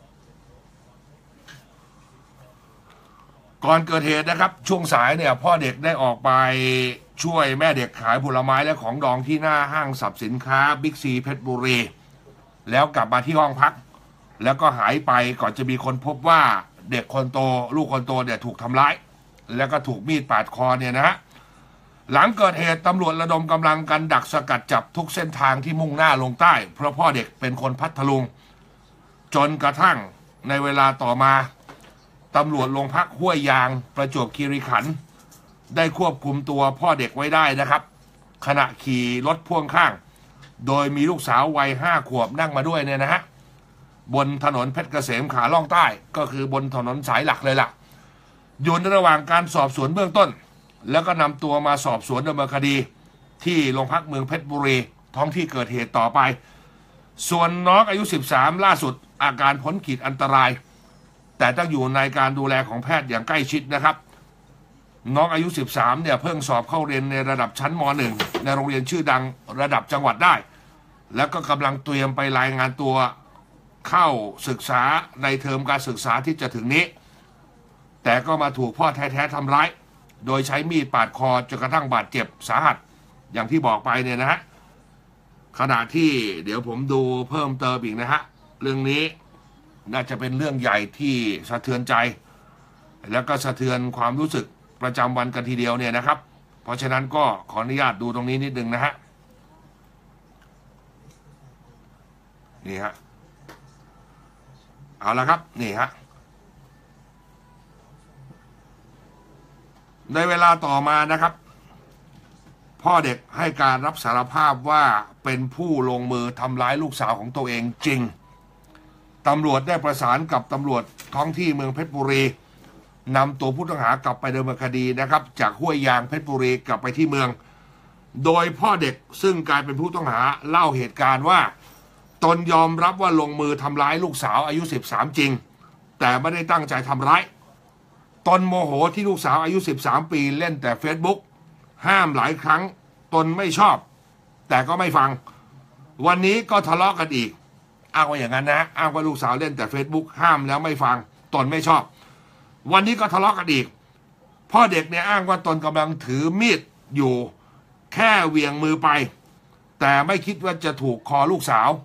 Speaker 1: ก่อนเกิดเหตุนะครับช่วงสายเนี่ยพ่อเด็กได้ออกไปช่วยแม่เด็กขายผลไม้และของดองที่หน้าห้างสรรพสินค้าบิ๊กซีเพชรบุรีแล้วกลับมาที่ห้องพักแล้วก็หายไปก่อนจะมีคนพบว่าเด็กคนโตลูกคนโตเนี่ยถูกทำร้ายแล้วก็ถูกมีดปาดคอเนี่ยนะฮะหลังเกิดเหตุตำรวจระดมกำลังกันดักสกัดจับทุกเส้นทางที่มุ่งหน้าลงใต้เพราะพ่อเด็กเป็นคนพัทลุงจนกระทั่งในเวลาต่อมาตำรวจโรงพักห้วยยางประจวบคีรีขันธ์ได้ควบคุมตัวพ่อเด็กไว้ได้นะครับขณะขี่รถพ่วงข้างโดยมีลูกสาววัยห้าขวบนั่งมาด้วยเนี่ยนะฮะบนถนนเพชรเกษมขาล่องใต้ก็คือบนถนนสายหลักเลยล่ะอยู่ในระหว่างการสอบสวนเบื้องต้นแล้วก็นำตัวมาสอบสวนดำเนินคดีที่โรงพักเมืองเพชรบุรีท้องที่เกิดเหตุต่อไปส่วนน้องอายุสิบสามล่าสุดอาการพ้นขีดอันตรายแต่ต้องอยู่ในการดูแลของแพทย์อย่างใกล้ชิดนะครับน้องอายุสิบสามเนี่ยเพิ่งสอบเข้าเรียนในระดับชั้นม หนึ่ง ในโรงเรียนชื่อดังระดับจังหวัดได้แล้วก็กำลังเตรียมไปรายงานตัวเข้าศึกษาในเทอมการศึกษาที่จะถึงนี้แต่ก็มาถูกพ่อแท้ๆทำร้ายโดยใช้มีดปาดคอจนกระทั่งบาดเจ็บสาหัสอย่างที่บอกไปเนี่ยนะฮะขณะที่เดี๋ยวผมดูเพิ่มเติมอีกนะฮะเรื่องนี้น่าจะเป็นเรื่องใหญ่ที่สะเทือนใจแล้วก็สะเทือนความรู้สึกประจำวันกันทีเดียวเนี่ยนะครับเพราะฉะนั้นก็ขออนุญาตดูตรงนี้นิดนึงนะฮะนี่ฮะเอาละครับนี่ฮะในเวลาต่อมานะครับพ่อเด็กให้การรับสารภาพว่าเป็นผู้ลงมือทำร้ายลูกสาวของตัวเองจริงตำรวจได้ประสานกับตำรวจท้องที่เมืองเพชรบุรีนำตัวผู้ต้องหากลับไปดำเนินคดีนะครับจากห้วยยางเพชรบุรีกลับไปที่เมืองโดยพ่อเด็กซึ่งกลายเป็นผู้ต้องหาเล่าเหตุการณ์ว่าตนยอมรับว่าลงมือทำร้ายลูกสาวอายุสิบสามจริงแต่ไม่ได้ตั้งใจทำร้ายตนโมโหที่ลูกสาวอายุสิบสามปีเล่นแต่ Facebook ห้ามหลายครั้งตนไม่ชอบแต่ก็ไม่ฟังวันนี้ก็ทะเลาะกันอีกอ้างว่าอย่างนั้นนะอ้างว่าลูกสาวเล่นแต่ Facebook ห้ามแล้วไม่ฟังตนไม่ชอบวันนี้ก็ทะเลาะกันอีกพ่อเด็กเนี่ยอ้างว่าตนกำลังถือมีดอยู่แค่เวียงมือไปแต่ไม่คิดว่าจะถูกคอลูกสาว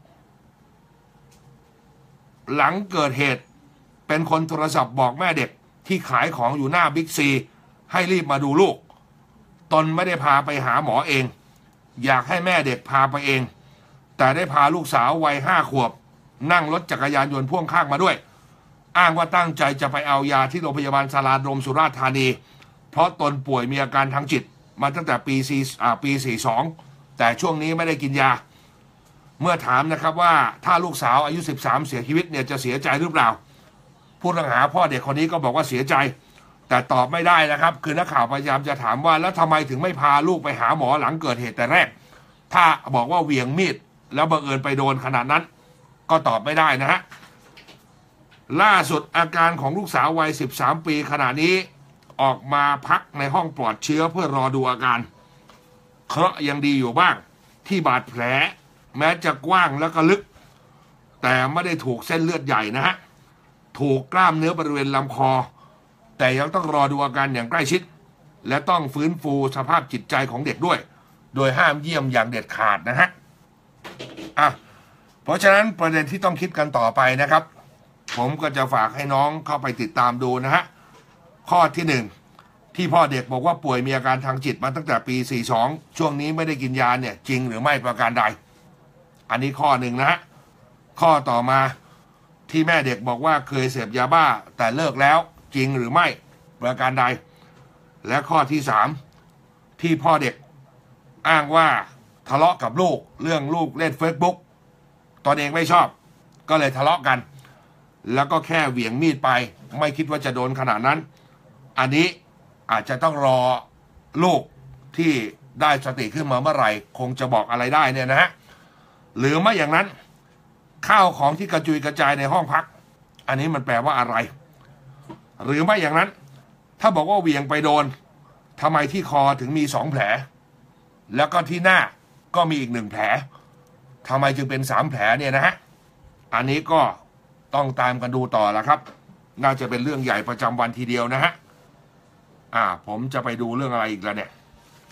Speaker 1: หลังเกิดเหตุเป็นคนโทรศัพท์บอกแม่เด็กที่ขายของอยู่หน้าบิ๊กซีให้รีบมาดูลูกตนไม่ได้พาไปหาหมอเองอยากให้แม่เด็กพาไปเองแต่ได้พาลูกสาววัยห้าขวบนั่งรถจักรยานยนต์พ่วงข้างมาด้วยอ้างว่าตั้งใจจะไปเอายาที่โรงพยาบาลสารารมสุราษฎร์ธานีเพราะตนป่วยมีอาการทางจิตมาตั้งแต่ปีสี่อ่าปีสี่สองแต่ช่วงนี้ไม่ได้กินยาเมื่อถามนะครับว่าถ้าลูกสาวอายุสิบสามเสียชีวิตเนี่ยจะเสียใจหรือเปล่าผู้ต้องหาพ่อเด็กคนนี้ก็บอกว่าเสียใจแต่ตอบไม่ได้นะครับคือนักข่าวพยายามจะถามว่าแล้วทำไมถึงไม่พาลูกไปหาหมอหลังเกิดเหตุแต่แรกถ้าบอกว่าเหวี่ยงมีดแล้วบังเอิญไปโดนขนาดนั้นก็ตอบไม่ได้นะฮะล่าสุดอาการของลูกสาววัยสิบสามปีขณะนี้ออกมาพักในห้องปลอดเชื้อเพื่อรอดูอาการเคราะห์ยังดีอยู่บ้างที่บาดแผลแม้จะกว้างแล้วก็ลึกแต่ไม่ได้ถูกเส้นเลือดใหญ่นะฮะถูกกล้ามเนื้อบริเวณลำคอแต่ยังต้องรอดูอาการอย่างใกล้ชิดและต้องฟื้นฟูสภาพจิตใจของเด็กด้วยโดยห้ามเยี่ยมอย่างเด็ดขาดนะฮะอ่ะเพราะฉะนั้นประเด็นที่ต้องคิดกันต่อไปนะครับผมก็จะฝากให้น้องเข้าไปติดตามดูนะฮะข้อที่หนึ่งที่พ่อเด็กบอกว่าป่วยมีอาการทางจิตมาตั้งแต่ปีสี่สองช่วงนี้ไม่ได้กินยาเนี่ยจริงหรือไม่ประการใดอันนี้ข้อหนึ่งนะฮะข้อต่อมาที่แม่เด็กบอกว่าเคยเสพยาบ้าแต่เลิกแล้วจริงหรือไม่ประการใดและข้อที่สามที่พ่อเด็กอ้างว่าทะเลาะกับลูกเรื่องลูกเล่น Facebook ตนเองไม่ชอบก็เลยทะเลาะกันแล้วก็แค่เหวี่ยงมีดไปไม่คิดว่าจะโดนขนาดนั้นอันนี้อาจจะต้องรอลูกที่ได้สติขึ้นมาเมื่อไหร่คงจะบอกอะไรได้เนี่ยนะฮะหรือไม่อย่างนั้นข้าวของที่กระจุยกระจายในห้องพักอันนี้มันแปลว่าอะไรหรือไม่อย่างนั้นถ้าบอกว่าเหวี่ยงไปโดนทำไมที่คอถึงมีสองแผลแล้วก็ที่หน้าก็มีอีกหนึ่งแผลทำไมจึงเป็นสามแผลเนี่ยนะฮะอันนี้ก็ต้องตามกันดูต่อละครับน่าจะเป็นเรื่องใหญ่ประจำวันทีเดียวนะฮะอ่าผมจะไปดูเรื่องอะไรอีกแล้วเนี่ย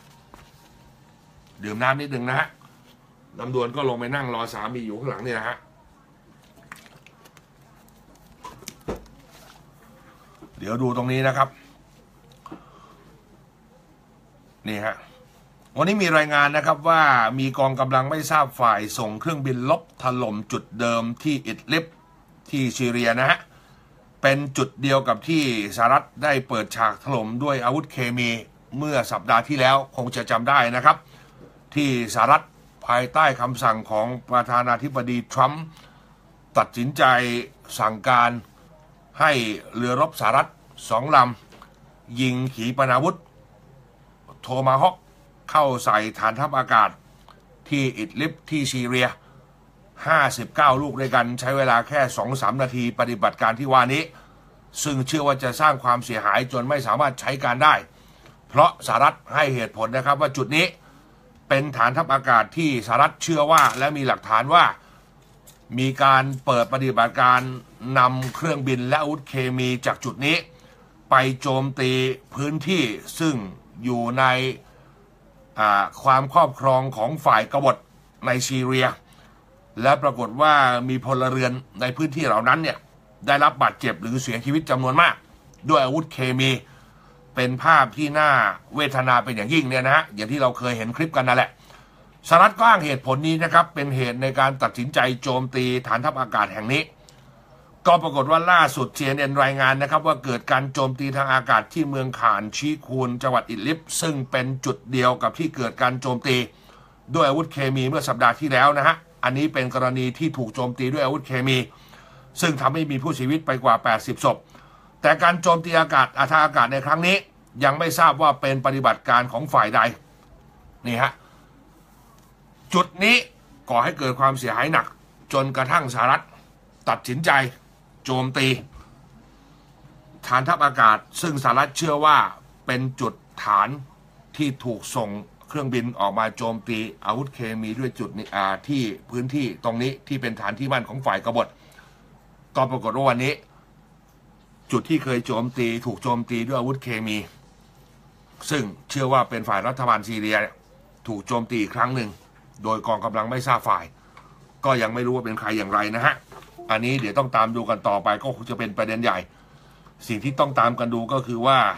Speaker 1: ดื่มน้ำนิดนึงนะฮะลำดวนก็ลงไปนั่งรอสามีอยู่ข้างหลังนี่นะฮะเดี๋ยวดูตรงนี้นะครับนี่ฮะวันนี้มีรายงานนะครับว่ามีกองกำลังไม่ทราบฝ่ายส่งเครื่องบินลบถล่มจุดเดิมที่อิดลิบที่ซีเรียนะฮะเป็นจุดเดียวกับที่สหรัฐได้เปิดฉากถล่มด้วยอาวุธเคมีเมื่อสัปดาห์ที่แล้วคงจะจำได้นะครับที่สหรัฐภายใต้คำสั่งของประธานาธิบดีทรัมป์ตัดสินใจสั่งการให้เรือรบสหรัฐสองลำยิงขีปนาวุธโทมาฮอคเข้าใส่ฐานทัพอากาศที่อิดลิบที่ซีเรียห้าสิบเก้าลูกด้วยกันใช้เวลาแค่ สองถึงสาม นาทีปฏิบัติการที่ว่านี้ซึ่งเชื่อว่าจะสร้างความเสียหายจนไม่สามารถใช้การได้เพราะสหรัฐให้เหตุผลนะครับว่าจุดนี้เป็นฐานทัพอากาศที่สหรัฐเชื่อว่าและมีหลักฐานว่ามีการเปิดปฏิบัติการนำเครื่องบินและอาวุธเคมีจากจุดนี้ไปโจมตีพื้นที่ซึ่งอยู่ในความครอบครองของฝ่ายกบฏในซีเรียและปรากฏว่ามีพลเรือนในพื้นที่เหล่านั้นเนี่ยได้รับบาดเจ็บหรือเสียชีวิตจำนวนมากด้วยอาวุธเคมีเป็นภาพที่น่าเวทนาเป็นอย่างยิ่งเนี่ยนะฮะอย่างที่เราเคยเห็นคลิปกันนั่นแหละสหรัฐก็อ้างเหตุผลนี้นะครับเป็นเหตุในการตัดสินใจโจมตีฐานทัพอากาศแห่งนี้ก็ปรากฏว่าล่าสุด ซี เอ็น เอ็น รายงานนะครับว่าเกิดการโจมตีทางอากาศที่เมืองข่านชีคูนจังหวัดอิดลิบซึ่งเป็นจุดเดียวกับที่เกิดการโจมตีด้วยอาวุธเคมีเมื่อสัปดาห์ที่แล้วนะฮะอันนี้เป็นกรณีที่ถูกโจมตีด้วยอาวุธเคมีซึ่งทำให้มีผู้เสียชีวิตไปกว่าแปดสิบศพแต่การโจมตีอากาศทางอากาศในครั้งนี้ยังไม่ทราบว่าเป็นปฏิบัติการของฝ่ายใดนี่ฮะจุดนี้ก่อให้เกิดความเสียหายหนักจนกระทั่งสหรัฐตัดสินใจโจมตีฐานทัพอากาศซึ่งสหรัฐเชื่อว่าเป็นจุดฐานที่ถูกส่งเครื่องบินออกมาโจมตีอาวุธเคมีด้วยจุดนี้ที่พื้นที่ตรงนี้ที่เป็นฐานที่มั่นของฝ่ายกบฏก็ปรากฏว่าวันนี้จุดที่เคยโจมตีถูกโจมตีด้วยอาวุธเคมีซึ่งเชื่อว่าเป็นฝ่ายรัฐบาลซีเรียถูกโจมตีอีกครั้งหนึ่งโดยกองกำลังไม่ทราบฝ่ายก็ยังไม่รู้ว่าเป็นใครอย่างไรนะฮะอันนี้เดี๋ยวต้องตามดูกันต่อไปก็คงจะเป็นประเด็นใหญ่สิ่งที่ต้องตามกันดูก็คือว่า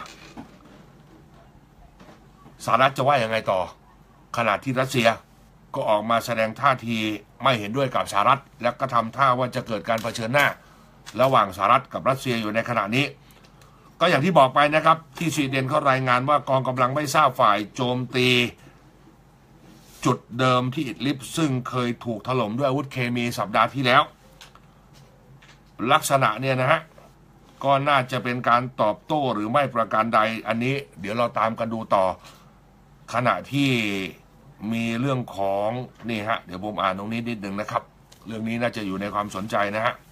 Speaker 1: สหรัฐจะว่ายังไงต่อขณะที่รัสเซียก็ออกมาแสดงท่าทีไม่เห็นด้วยกับสหรัฐและก็ทำท่าว่าจะเกิดการเผชิญหน้าระหว่างสหรัฐกับรัสเซียอยู่ในขณะนี้ก็อย่างที่บอกไปนะครับที่สวีเดนเขารายงานว่ากองกำลังไม่ทราบฝ่ายโจมตีจุดเดิมที่อิดลิบซึ่งเคยถูกถล่มด้วยอาวุธเคมีสัปดาห์ที่แล้วลักษณะเนี่ยนะฮะก็น่าจะเป็นการตอบโต้หรือไม่ประการใดอันนี้เดี๋ยวเราตามกันดูต่อขณะที่มีเรื่องของนี่ฮะเดี๋ยวผมอ่านตรงนี้นิดหนึ่งนะครับเรื่องนี้น่าจะอยู่ในความสนใจนะฮะ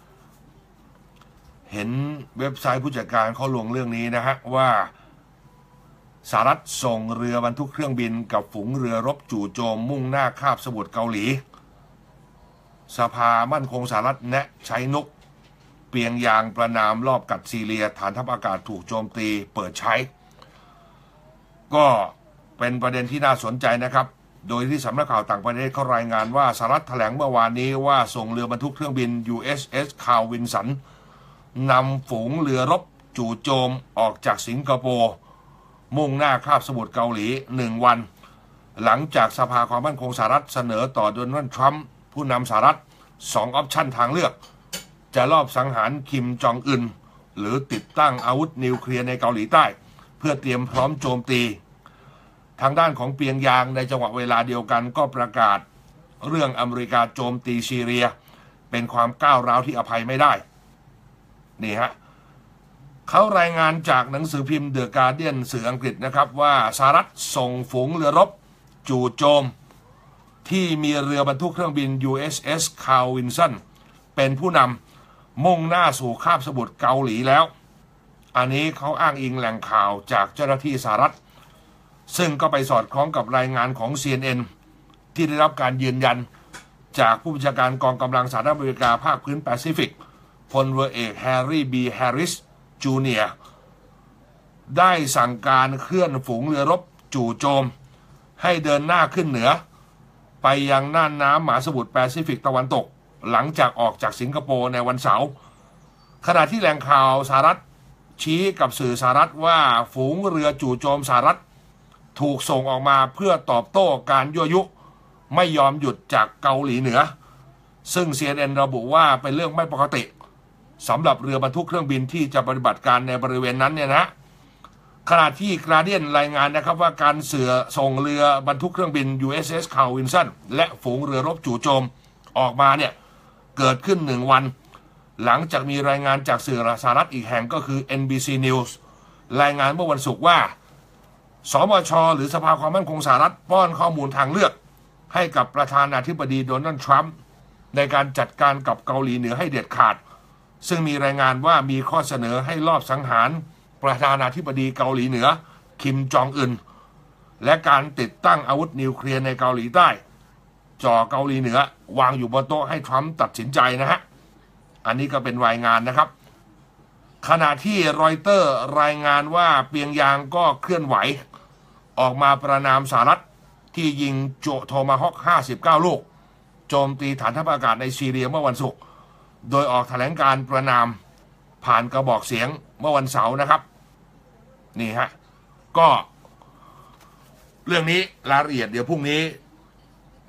Speaker 1: เห็นเว็บไซต์ผู้จัดการเขาลงเรื่องนี้นะฮะว่าสหรัฐส่งเรือบรรทุกเครื่องบินกับฝูงเรือรบจู่โจมมุ่งหน้าคาบสมุทรเกาหลีสภามั่นคงสหรัฐแนะใช้นกเปียงยางประนามรอบกัดซีเรียฐานทัพอากาศถูกโจมตีเปิดใช้ก็เป็นประเด็นที่น่าสนใจนะครับโดยที่สำนักข่าวต่างประเทศเขารายงานว่าสหรัฐแถลงเมื่อวานนี้ว่าส่งเรือบรรทุกเครื่องบิน ยู เอส เอส คาร์ลวินสันนำฝูงเรือรบจู่โจมออกจากสิงคโปร์มุ่งหน้าคาบสมุทรเกาหลีหนึ่งวันหลังจากสภาความมั่นคงสหรัฐเสนอต่อโดนัลด์ทรัมป์ผู้นำสหรัฐสองออปชั่นทางเลือกจะลอบสังหารคิมจองอึนหรือติดตั้งอาวุธนิวเคลียร์ในเกาหลีใต้เพื่อเตรียมพร้อมโจมตีทางด้านของเปียงยางในจังหวะเวลาเดียวกันก็ประกาศเรื่องอเมริกาโจมตีซีเรียเป็นความก้าวร้าวที่อภัยไม่ได้นี่ฮะเขารายงานจากหนังสือพิมพ์เดอะการ์เดียนสื่ออังกฤษนะครับว่าสหรัฐส่งฝูงเรือรบจู่โจมที่มีเรือบรรทุกเครื่องบิน ยู เอส เอส คาร์ลวินสันเป็นผู้นำมุ่งหน้าสู่คาบสมุทรเกาหลีแล้วอันนี้เขาอ้างอิงแหล่งข่าวจากเจ้าหน้าที่สหรัฐซึ่งก็ไปสอดคล้องกับรายงานของ ซี เอ็น เอ็น ที่ได้รับการยืนยันจากผู้บัญชาการกองกำลังสหรัฐอเมริกาภาคพื้นแปซิฟิกพลเรือเอกแฮร์รี่บีแฮร์ริสจูเนียร์ได้สั่งการเคลื่อนฝูงเรือรบจู่โจมให้เดินหน้าขึ้นเหนือไปยังน่านน้ำมหาสมุทรแปซิฟิกตะวันตกหลังจากออกจากสิงคโปร์ในวันเสาร์ขณะที่แหล่งข่าวสหรัฐชี้กับสื่อสหรัฐว่าฝูงเรือจู่โจมสหรัฐถูกส่งออกมาเพื่อตอบโต้การยั่วยุไม่ยอมหยุดจากเกาหลีเหนือซึ่ง ซี เอ็น เอ็น ระบุว่าเป็นเรื่องไม่ปกติสำหรับเรือบรรทุกเครื่องบินที่จะปฏิบัติการในบริเวณนั้นเนี่ยนะขณะที่กราเดียนรายงานนะครับว่าการเสือส่งเรือบรรทุกเครื่องบิน ยู เอส เอส คาร์ลวินสันและฝูงเรือรบจู่โจมออกมาเนี่ยเกิดขึ้นหนึ่งวันหลังจากมีรายงานจากสื่อสหรัฐอีกแห่งก็คือ เอ็น บี ซี News รายงานเมื่อวันศุกร์ว่าสมช.หรือสภาความมั่นคงสหรัฐป้อนข้อมูลทางเลือกให้กับประธานาธิบดีโดนัลด์ทรัมป์ในการจัดการกับเกาหลีเหนือให้เด็ดขาดซึ่งมีรายงานว่ามีข้อเสนอให้ลอบสังหารประธานาธิบดีเกาหลีเหนือคิมจองอึนและการติดตั้งอาวุธนิวเคลียร์ในเกาหลีใต้จ่อเกาหลีเหนือวางอยู่บนโต๊ะให้ทรัมป์ตัดสินใจนะฮะอันนี้ก็เป็นรายงานนะครับขณะที่รอยเตอร์รายงานว่าเปียงยางก็เคลื่อนไหวออกมาประณามสหรัฐที่ยิงโจโทมาฮอคห้าสิบเก้าลูกโจมตีฐานทัพอากาศในซีเรียเมื่อวันศุกร์โดยออกแถลงการประนามผ่านกระบอกเสียงเมื่อวันเสาร์นะครับนี่ฮะก็เรื่องนี้รายละเอียดเดี๋ยวพรุ่งนี้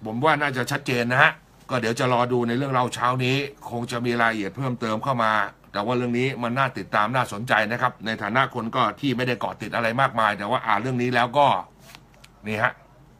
Speaker 1: ผมว่าน่าจะชัดเจนนะฮะก็เดี๋ยวจะรอดูในเรื่องเราเช้านี้คงจะมีรายละเอียดเพิ่มเติมเข้ามาแต่ว่าเรื่องนี้มันน่าติดตามน่าสนใจนะครับในฐานะคนก็ที่ไม่ได้เกาะติดอะไรมากมายแต่ว่าอ่านเรื่องนี้แล้วก็นี่ฮะ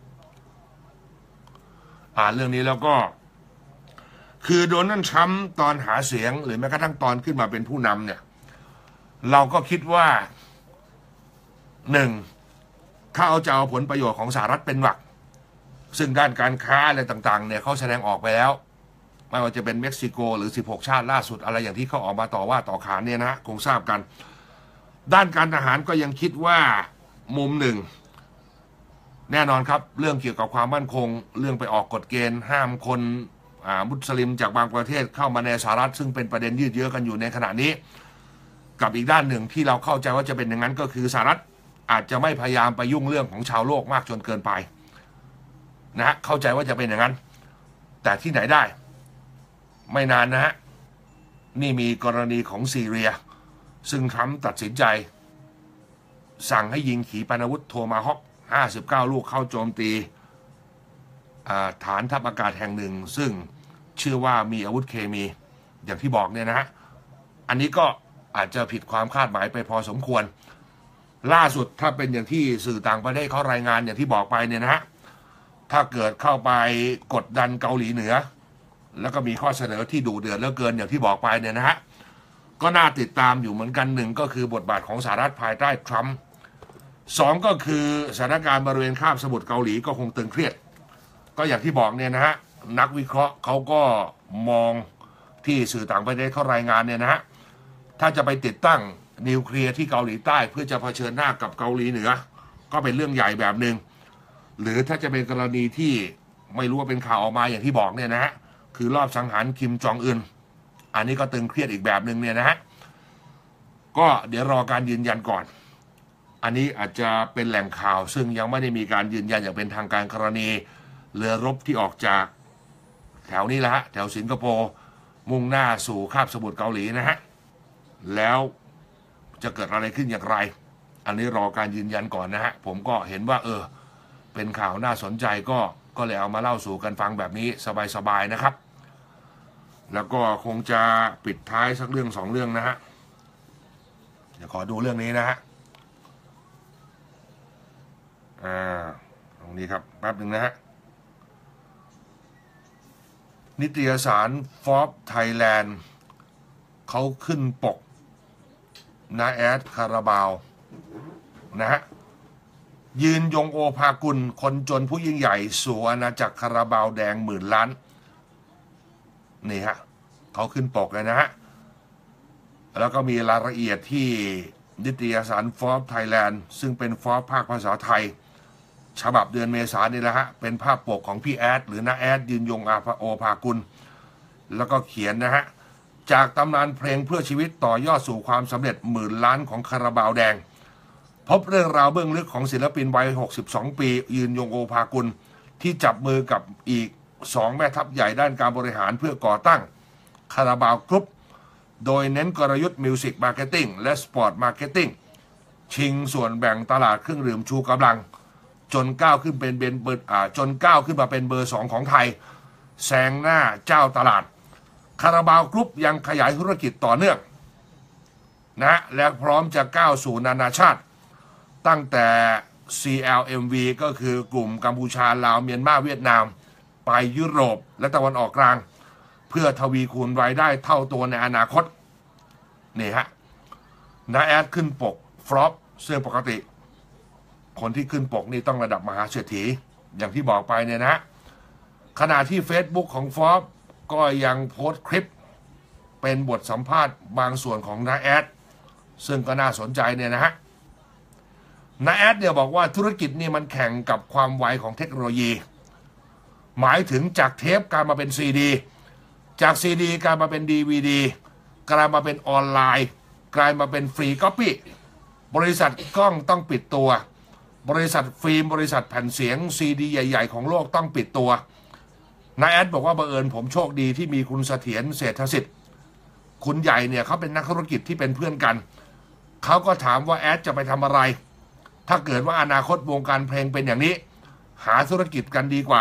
Speaker 1: อ่านเรื่องนี้แล้วก็คือโดนัลด์ทรัมป์ตอนหาเสียงหรือแม้กระทั่งตอนขึ้นมาเป็นผู้นำเนี่ยเราก็คิดว่าหนึ่งเขาเอาจะเอาผลประโยชน์ของสหรัฐเป็นหลักซึ่งด้านการค้าอะไรต่างๆเนี่ยเขาแสดงออกไปแล้วไม่ว่าจะเป็นเม็กซิโกหรือสิบหกชาติล่าสุดอะไรอย่างที่เขาออกมาต่อว่าต่อขานเนี่ยนะคงทราบกันด้านการทหารก็ยังคิดว่ามุมหนึ่งแน่นอนครับเรื่องเกี่ยวกับความมั่นคงเรื่องไปออกกฎเกณฑ์ห้ามคนมุสลิมจากบางประเทศเข้ามาในสหรัฐซึ่งเป็นประเด็นยืดเยื้อกันอยู่ในขณะนี้กับอีกด้านหนึ่งที่เราเข้าใจว่าจะเป็นอย่างนั้นก็คือสหรัฐอาจจะไม่พยายามไปยุ่งเรื่องของชาวโลกมากจนเกินไปนะฮะเข้าใจว่าจะเป็นอย่างนั้นแต่ที่ไหนได้ไม่นานนะฮะนี่มีกรณีของซีเรียซึ่งทรัมป์ตัดสินใจสั่งให้ยิงขีปนาวุธโทมาฮอคห้าสิบเก้าลูกเข้าโจมตีฐานทัพอากาศแห่งหนึ่งซึ่งเชื่อว่ามีอาวุธเคมีอย่างที่บอกเนี่ยนะฮะอันนี้ก็อาจจะผิดความคาดหมายไปพอสมควรล่าสุดถ้าเป็นอย่างที่สื่อต่างประเทศเขารายงานอย่างที่บอกไปเนี่ยนะฮะถ้าเกิดเข้าไปกดดันเกาหลีเหนือแล้วก็มีข้อเสนอที่ดุเดือดเหลือเกินอย่างที่บอกไปเนี่ยนะฮะก็น่าติดตามอยู่เหมือนกันหนึ่งก็คือบทบาทของสหรัฐภายใต้ทรัมป์สองก็คือสถานการณ์บริเวณคาบสมุทรเกาหลีก็คงตึงเครียดก็อย่างที่บอกเนี่ยนะฮะนักวิเคราะห์เขาก็มองที่สื่อต่างประเทศเขารายงานเนี่ยนะฮะถ้าจะไปติดตั้งนิวเคลียร์ที่เกาหลีใต้เพื่อจะเผชิญหน้ากับเกาหลีเหนือก็เป็นเรื่องใหญ่แบบหนึ่งหรือถ้าจะเป็นกรณีที่ไม่รู้ว่าเป็นข่าวออกมาอย่างที่บอกเนี่ยนะฮะคือรอบสังหารคิมจองอึนอันนี้ก็ตึงเครียดอีกแบบหนึ่งเนี่ยนะฮะก็เดี๋ยวรอการยืนยันก่อนอันนี้อาจจะเป็นแหล่งข่าวซึ่งยังไม่ได้มีการยืนยันอย่างเป็นทางการกรณีเรือรบที่ออกจากแถวนี้แหละฮะแถวสิงคโปร์มุ่งหน้าสู่คาบสมุทรเกาหลีนะฮะแล้วจะเกิดอะไรขึ้นอย่างไรอันนี้รอการยืนยันก่อนนะฮะผมก็เห็นว่าเออเป็นข่าวน่าสนใจก็ก็เลยเอามาเล่าสู่กันฟังแบบนี้สบายๆนะครับแล้วก็คงจะปิดท้ายสักเรื่องสองเรื่องนะฮะเดี๋ยวขอดูเรื่องนี้นะฮะอ่าตรงนี้ครับแป๊บหนึ่งนะฮะนิตยสาร Forbes Thailand เขาขึ้นปกนาแอดคาราบาวนะฮะยืนยงโอภากุลคนจนผู้ยิ่งใหญ่สู่อาณาจักรคาราบาวแดงหมื่นล้านนี่ฮะเขาขึ้นปกเลยนะฮะแล้วก็มีรายละเอียดที่นิตยสาร Forbes Thailand ซึ่งเป็น Forbes ภาคภาษาไทยฉบับเดือนเมษายนนี่แหละฮะเป็นภาพปกของพี่แอดหรือน้าแอดยืนยงโอภากุลแล้วก็เขียนนะฮะจากตำนานเพลงเพื่อชีวิตต่อยอดสู่ความสำเร็จหมื่นล้านของคาราบาวแดงพบเรื่องราวเบื้องลึกของศิลปินวัยหกสิบสองปียืนยงโอภากุลที่จับมือกับอีกสองแม่ทัพใหญ่ด้านการบริหารเพื่อก่อตั้งคาราบาวกรุ๊ปโดยเน้นกลยุทธ์มิวสิกมาร์เก็ตติ้งและสปอร์ตมาร์เก็ตติ้งชิงส่วนแบ่งตลาดเครื่องดื่มชูกำลังจนก้าวขึ้นเป็นเบอร์อ่าจนก้าวขึ้นมาเป็นเบอร์สองของไทยแซงหน้าเจ้าตลาดคาราบาวกรุ๊ปยังขยายธุรกิจต่อเนื่องนะและพร้อมจะก้าวสู่นานาชาติตั้งแต่ ซี แอล เอ็ม วี ก็คือกลุ่มกัมพูชาลาวเมียนมาเวียดนามไปยุโรปและตะวันออกกลางเพื่อทวีคูณรายได้เท่าตัวในอนาคตนี่ฮะน้าแอดขึ้นปกฟลอปซึ่งปกติคนที่ขึ้นปกนี่ต้องระดับมหาเศรษฐีอย่างที่บอกไปเนี่ยนะขณะที่ Facebook ของฟอร์บก็ยังโพสต์คลิปเป็นบทสัมภาษณ์บางส่วนของน้าแอดซึ่งก็น่าสนใจเนี่ยนะฮะน้าแอดเนี่ยบอกว่าธุรกิจนี่มันแข่งกับความไวของเทคโนโลยีหมายถึงจากเทปกลายมาเป็นซีดีจากซีดีกลายมาเป็นดีวีดีกลายมาเป็นออนไลน์กลายมาเป็นฟรีก๊อปปี้บริษัทกล้องต้องปิดตัวบริษัทฟิล์มบริษัทแผ่นเสียงซีดีใหญ่ๆของโลกต้องปิดตัวนายแอดบอกว่าบังเอิญผมโชคดีที่มีคุณเสถียรเศรษฐสิทธิ์คุณใหญ่เนี่ยเขาเป็นนักธุรกิจที่เป็นเพื่อนกันเขาก็ถามว่าแอดจะไปทำอะไรถ้าเกิดว่าอนาคตวงการเพลงเป็นอย่างนี้หาธุรกิจกันดีกว่า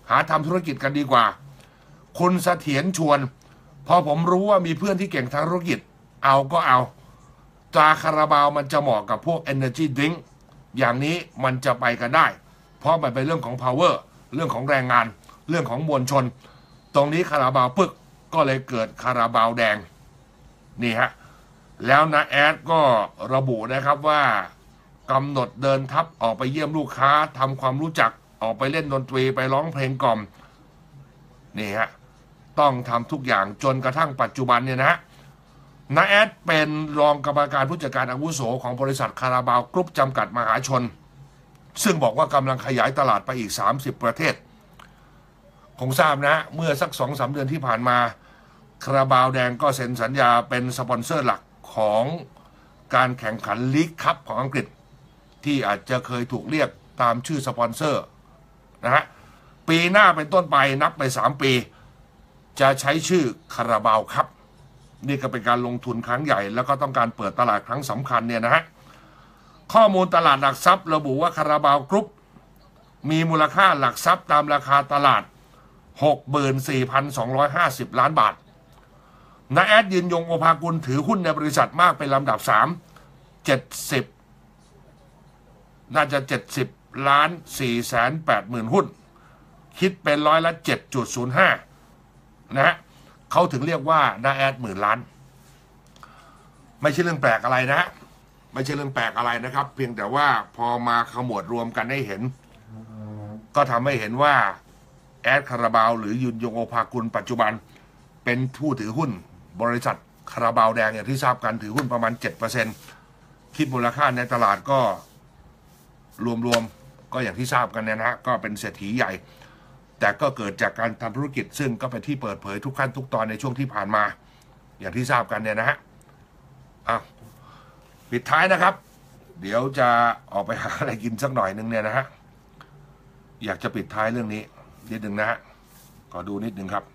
Speaker 1: หาทำธุรกิจกันดีกว่าคุณเสถียรชวนพอผมรู้ว่ามีเพื่อนที่เก่งทางธุรกิจเอาก็เอาตราคาราบาวมันจะเหมาะกับพวก Energy Drink อย่างนี้มันจะไปกันได้เพราะมันเป็นเรื่องของ power เรื่องของแรงงานเรื่องของมวลชนตรงนี้คาราบาวปึกก็เลยเกิดคาราบาวแดงนี่ฮะแล้วนะแอดก็ระบุนะครับว่ากำหนดเดินทัพออกไปเยี่ยมลูกค้าทำความรู้จักออกไปเล่นดนตรีไปร้องเพลงกล่อมนี่ฮะต้องทำทุกอย่างจนกระทั่งปัจจุบันเนี่ยนะนะแอดเป็นรองกรรมการผู้จัดการอาวุโสของบริษัทคาราบาวกรุ๊ปจำกัดมหาชนซึ่งบอกว่ากำลังขยายตลาดไปอีกสามสิบประเทศคงทราบนะเมื่อสัก สองถึงสาม เดือนที่ผ่านมาคาราบาวแดงก็เซ็นสัญญาเป็นสปอนเซอร์หลักของการแข่งขันลีกคัพของอังกฤษที่อาจจะเคยถูกเรียกตามชื่อสปอนเซอร์นะฮะปีหน้าเป็นต้นไปนับไปสามปีจะใช้ชื่อคาราบาวคัพนี่ก็เป็นการลงทุนครั้งใหญ่แล้วก็ต้องการเปิดตลาดครั้งสำคัญเนี่ยนะฮะข้อมูลตลาดหลักทรัพย์ระบุว่าคาราบาวกรุ๊ปมีมูลค่าหลักทรัพย์ตามราคาตลาด หกหมื่นสี่พันสองร้อยห้าสิบ ล้านบาทนาแอดยืนยงโอภากุลถือหุ้นในบริษัทมากเป็นลำดับสาม เจ็ดสิบน่าจะเจ็ดสิบล้านสี่แสนแปดหมื่นหุ้นคิดเป็นร้อยละ เจ็ดจุดศูนย์ห้า นะฮะเขาถึงเรียกว่านาแอดหมื่นล้านไม่ใช่เรื่องแปลกอะไรนะไม่ใช่เรื่องแปลกอะไรนะครับเพียงแต่ว่าพอมาขมวดรวมกันให้เห็นก็ทำให้เห็นว่าแอดคาราบาวหรือยืนยงโอภากุลปัจจุบันเป็นผู้ถือหุ้นบริษัทคาราบาวแดงอย่างที่ทราบกันถือหุ้นประมาณ เจ็ดเปอร์เซ็นต์ คิดมูลค่าในตลาดก็รวมๆก็อย่างที่ทราบกันเนี่ยนะฮะก็เป็นเศรษฐีใหญ่แต่ก็เกิดจากการทำธุรกิจซึ่งก็เป็นที่เปิดเผยทุกขั้นทุกตอนในช่วงที่ผ่านมาอย่างที่ทราบกันเนี่ยนะฮะอ่ะปิดท้ายนะครับเดี๋ยวจะออกไปหาอะไรกินสักหน่อยนึงเนี่ยนะฮะอยากจะปิดท้ายเรื่องนี้นิดหนึ่งนะฮะขอดูนิดหนึ่งครับ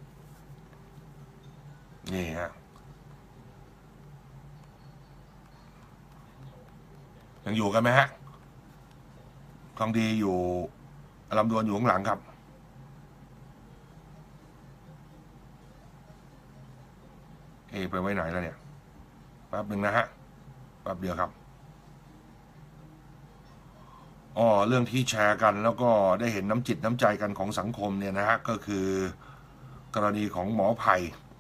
Speaker 1: นี่ฮะยังอยู่กันไหมฮะทองดีอยู่ลำดวนอยู่ข้างหลังครับเอไปไว้ไหนแล้วเนี่ยแป๊บหนึ่งนะฮะแป๊บเดียวครับอ๋อเรื่องที่แชร์กันแล้วก็ได้เห็นน้ำจิตน้ำใจกันของสังคมเนี่ยนะฮะก็คือกรณีของหมอไผ่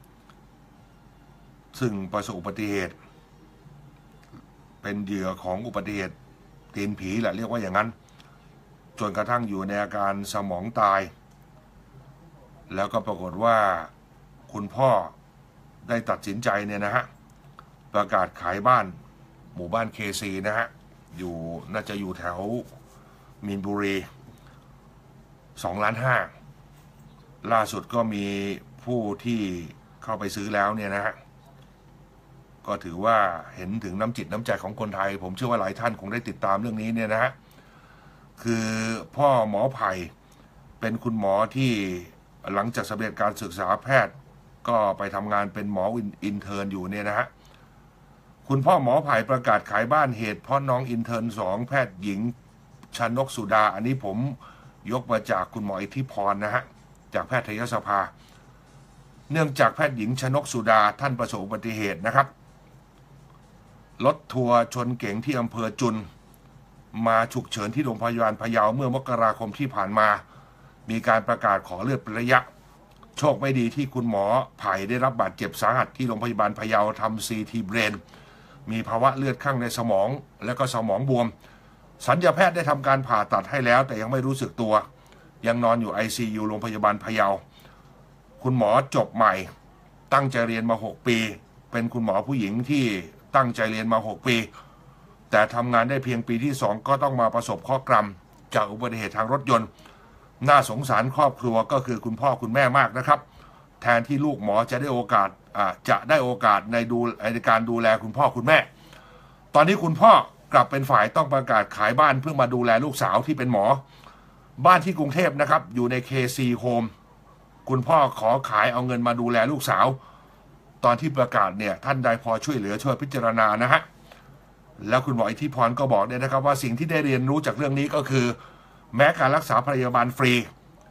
Speaker 1: ซึ่งประสบอุบัติเหตุเป็นเหยื่อของอุบัติเหตุตีนผีแหละเรียกว่าอย่างนั้นจนกระทั่งอยู่ในอาการสมองตายแล้วก็ปรากฏว่าคุณพ่อได้ตัดสินใจเนี่ยนะฮะประกาศขายบ้านหมู่บ้านเคซีนะฮะอยู่น่าจะอยู่แถวมีนบุรีสองล้านห้าล่าสุดก็มีผู้ที่เข้าไปซื้อแล้วเนี่ยนะฮะก็ถือว่าเห็นถึงน้ำจิตน้ำใจของคนไทยผมเชื่อว่าหลายท่านคงได้ติดตามเรื่องนี้เนี่ยนะฮะคือพ่อหมอไผ่เป็นคุณหมอที่หลังจากสำเร็จการศึกษาแพทย์ก็ไปทำงานเป็นหมออินเทิร์นอยู่เนี่ยนะฮะคุณพ่อหมอไผ่ประกาศขายบ้านเหตุเพราะน้องอินเทิร์นสองแพทย์หญิงชนกสุดาอันนี้ผมยกมาจากคุณหมออิทธิพรนะฮะจากแพทยสภาเนื่องจากแพทย์หญิงชนกสุดาท่านประสบอุบัติเหตุนะครับรถทัวร์ชนเก๋งที่อำเภอจุนมาฉุกเฉินที่โรงพยาบาลพะเยาเมื่อมกราคมที่ผ่านมามีการประกาศขอเลือดเป็นระยะโชคไม่ดีที่คุณหมอไผ่ได้รับบาดเจ็บสาหัสที่โรงพยาบาลพะเยาทำซีทีเบรนมีภาวะเลือดข้างในสมองและก็สมองบวมศัลยแพทย์ได้ทำการผ่าตัดให้แล้วแต่ยังไม่รู้สึกตัวยังนอนอยู่ ไอ ซี ยู โรงพยาบาลพะเยาคุณหมอจบใหม่ตั้งใจเรียนมาหกปีเป็นคุณหมอผู้หญิงที่ตั้งใจเรียนมาหกปีแต่ทำงานได้เพียงปีที่สองก็ต้องมาประสบข้อกรรมจากอุบัติเหตุทางรถยนต์น่าสงสารครอบครัวก็คือคุณพ่อคุณแม่มากนะครับแทนที่ลูกหมอจะได้โอกาสจะได้โอกาสในดูในการดูแลคุณพ่อคุณแม่ตอนนี้คุณพ่อกลับเป็นฝ่ายต้องประกาศขายบ้านเพื่อมาดูแลลูกสาวที่เป็นหมอบ้านที่กรุงเทพนะครับอยู่ใน เค ซี Home คุณพ่อขอขายเอาเงินมาดูแลลูกสาวตอนที่ประกาศเนี่ยท่านใดพอช่วยเหลือช่วยพิจารณานะฮะแล้วคุณหมออิทธิพรก็บอกเนี่ยนะครับว่าสิ่งที่ได้เรียนรู้จากเรื่องนี้ก็คือแม้การรักษาพยาบาลฟรี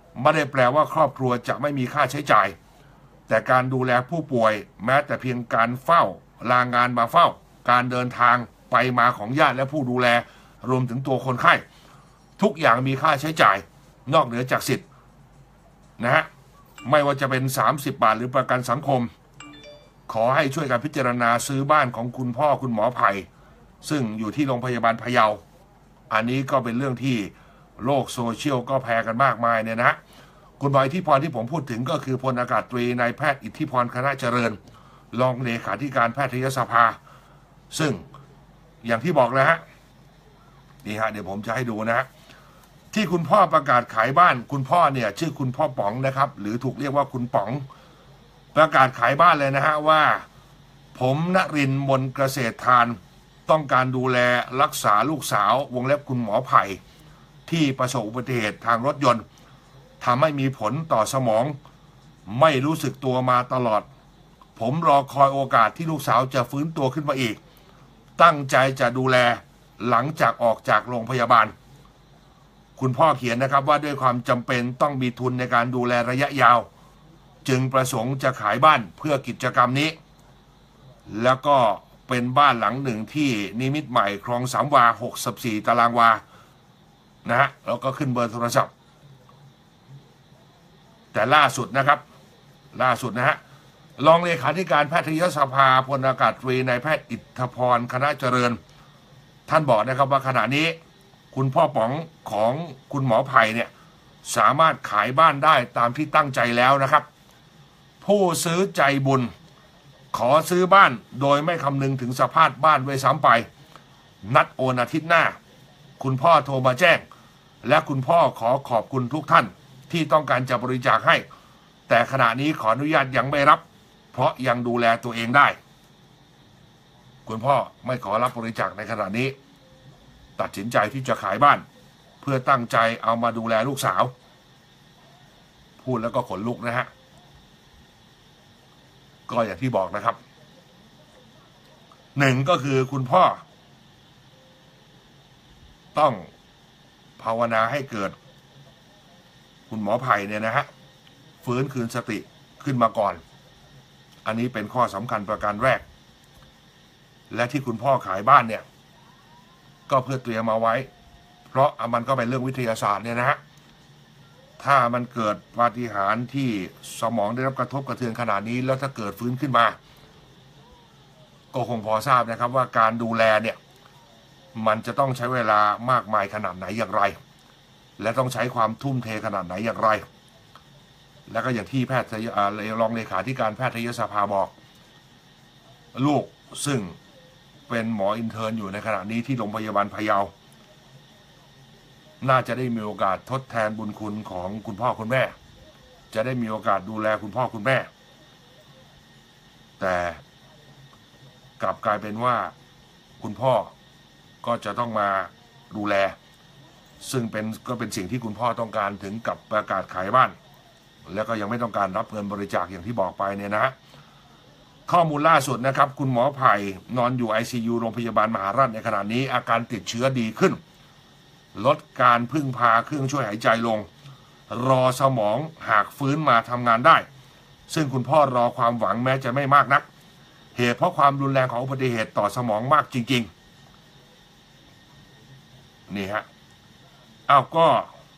Speaker 1: ไม่ได้แปลว่าครอบครัวจะไม่มีค่าใช้จ่ายแต่การดูแลผู้ป่วยแม้แต่เพียงการเฝ้าลางานมาเฝ้าการเดินทางไปมาของญาติและผู้ดูแลรวมถึงตัวคนไข้ทุกอย่างมีค่าใช้จ่ายนอกเหนือจากสิทธิ์นะฮะไม่ว่าจะเป็นสามสิบบาทหรือประกันสังคมขอให้ช่วยกันพิจารณาซื้อบ้านของคุณพ่อคุณหมอไผ่ซึ่งอยู่ที่โรงพยาบาลพะเยาอันนี้ก็เป็นเรื่องที่โลกโซเชียลก็แพร่กันมากมายเนี่ยนะฮะคุณหมออิทธิพรที่ผมพูดถึงก็คือพลอากาศตรีนายแพทย์อิทธิพรคณะเจริญรองเลขาธิการแพทยสภาซึ่งอย่างที่บอกแล้วฮะนี่ฮะเดี๋ยวผมจะให้ดูนะฮะที่คุณพ่อประกาศขายบ้านคุณพ่อเนี่ยชื่อคุณพ่อป๋องนะครับหรือถูกเรียกว่าคุณป๋องประกาศขายบ้านเลยนะฮะว่าผมณรินทร์มนเกษตรทานต้องการดูแลรักษาลูกสาววงเล็บคุณหมอไผ่ที่ประสบอุบัติเหตุทางรถยนต์ทำให้มีผลต่อสมองไม่รู้สึกตัวมาตลอดผมรอคอยโอกาสที่ลูกสาวจะฟื้นตัวขึ้นมาอีกตั้งใจจะดูแลหลังจากออกจากโรงพยาบาลคุณพ่อเขียนนะครับว่าด้วยความจำเป็นต้องมีทุนในการดูแลระยะยาวจึงประสงค์จะขายบ้านเพื่อกิจกรรมนี้แล้วก็เป็นบ้านหลังหนึ่งที่นิมิตใหม่คลองสามวาหกสิบสี่ตารางวานะฮะแล้วก็ขึ้นเบอร์โทรศัพท์แต่ล่าสุดนะครับล่าสุดนะฮะรองเลขาธิการแพทยสภาพลอากาศตรีนายแพทย์อิทธิพรคณะเจริญท่านบอกนะครับว่าขณะนี้คุณพ่อป๋องของคุณหมอไผ่เนี่ยสามารถขายบ้านได้ตามที่ตั้งใจแล้วนะครับผู้ซื้อใจบุญขอซื้อบ้านโดยไม่คำนึงถึงสภาพบ้านไว้ซ้ำไปนัดโอนอาทิตย์หน้าคุณพ่อโทรมาแจ้งและคุณพ่อขอขอบคุณทุกท่านที่ต้องการจะบริจาคให้แต่ขณะนี้ขออนุญาตยังไม่รับเพราะยังดูแลตัวเองได้คุณพ่อไม่ขอรับบริจาคในขณะนี้ตัดสินใจที่จะขายบ้านเพื่อตั้งใจเอามาดูแลลูกสาวพูดแล้วก็ขนลุกนะฮะก็อย่างที่บอกนะครับหนึ่งก็คือคุณพ่อต้องภาวนาให้เกิดคุณหมอไผ่เนี่ยนะฮะฟื้นคืนสติขึ้นมาก่อนอันนี้เป็นข้อสำคัญประการแรกและที่คุณพ่อขายบ้านเนี่ยก็เพื่อเตรียมมาไว้เพราะมันก็เป็นเรื่องวิทยาศาสตร์เนี่ยนะฮะถ้ามันเกิดปาฏิหาริย์ที่สมองได้รับกระทบกระเทือนขนาดนี้แล้วถ้าเกิดฟื้นขึ้นมาก็คงพอทราบนะครับว่าการดูแลเนี่ยมันจะต้องใช้เวลามากมายขนาดไหนอย่างไรและต้องใช้ความทุ่มเทขนาดไหนอย่างไรแล้วก็อย่างที่แพทย์รองเลขาธิการแพทยสภาบอกลูกซึ่งเป็นหมออินเทิร์นอยู่ในขณะนี้ที่โรงพยาบาลพะเยาน่าจะได้มีโอกาสทดแทนบุญคุณของคุณพ่อคุณแม่จะได้มีโอกาสดูแลคุณพ่อคุณแม่แต่กลับกลายเป็นว่าคุณพ่อก็จะต้องมาดูแลซึ่งเป็นก็เป็นสิ่งที่คุณพ่อต้องการถึงกับประกาศขายบ้านแล้วก็ยังไม่ต้องการรับเงินบริจาคอย่างที่บอกไปเนี่ยนะข้อมูลล่าสุดนะครับคุณหมอไผ่นอนอยู่ ไอ ซี ยู โรงพยาบาลมหาราชในขณะนี้อาการติดเชื้อดีขึ้นลดการพึ่งพาเครื่องช่วยหายใจลงรอสมองหากฟื้นมาทำงานได้ซึ่งคุณพ่อรอความหวังแม้จะไม่มากนักเหตุเพราะความรุนแรงของอุบัติเหตุต่อสมองมากจริงๆนี่ฮะอ้าวก็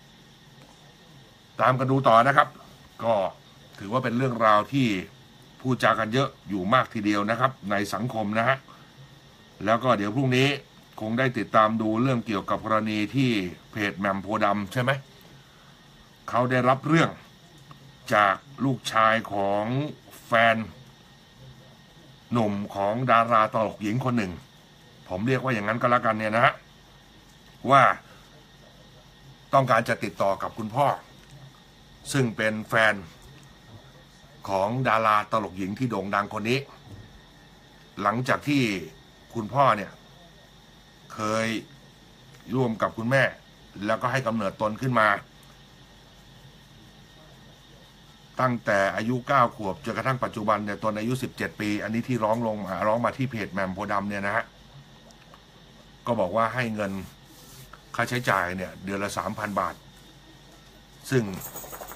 Speaker 1: ตามกันดูต่อนะครับก็ถือว่าเป็นเรื่องราวที่พูดจากันเยอะอยู่มากทีเดียวนะครับในสังคมนะฮะแล้วก็เดี๋ยวพรุ่งนี้คงได้ติดตามดูเรื่องเกี่ยวกับกรณีที่เพจแหม่มโพธิ์ดำใช่ไหมเขาได้รับเรื่องจากลูกชายของแฟนหนุ่มของดาราตลกหญิงคนหนึ่งผมเรียกว่าอย่างนั้นก็แล้วกันเนี่ยนะฮะว่าต้องการจะติดต่อกับคุณพ่อซึ่งเป็นแฟนของดาราตลกหญิงที่โด่งดังคนนี้หลังจากที่คุณพ่อเนี่ยเคยร่วมกับคุณแม่แล้วก็ให้กำเนิดตนขึ้นมาตั้งแต่อายุเก้าขวบจนกระทั่งปัจจุบันเนี่ยตนอายุสิบเจ็ดปีอันนี้ที่ร้องลงร้องมาที่เพจแหม่มโพธิ์ดำเนี่ยนะฮะก็บอกว่าให้เงินค่าใช้จ่ายเนี่ยเดือนละ สามพัน บาทซึ่ง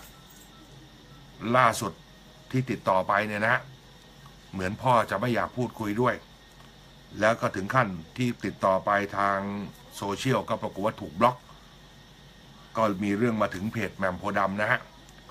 Speaker 1: ล่าสุดที่ติดต่อไปเนี่ยนะเหมือนพ่อจะไม่อยากพูดคุยด้วยแล้วก็ถึงขั้นที่ติดต่อไปทางโซเชียลก็ปรากฏว่าถูกบล็อกก็มีเรื่องมาถึงเพจแหม่มโพธิ์ดำนะฮะ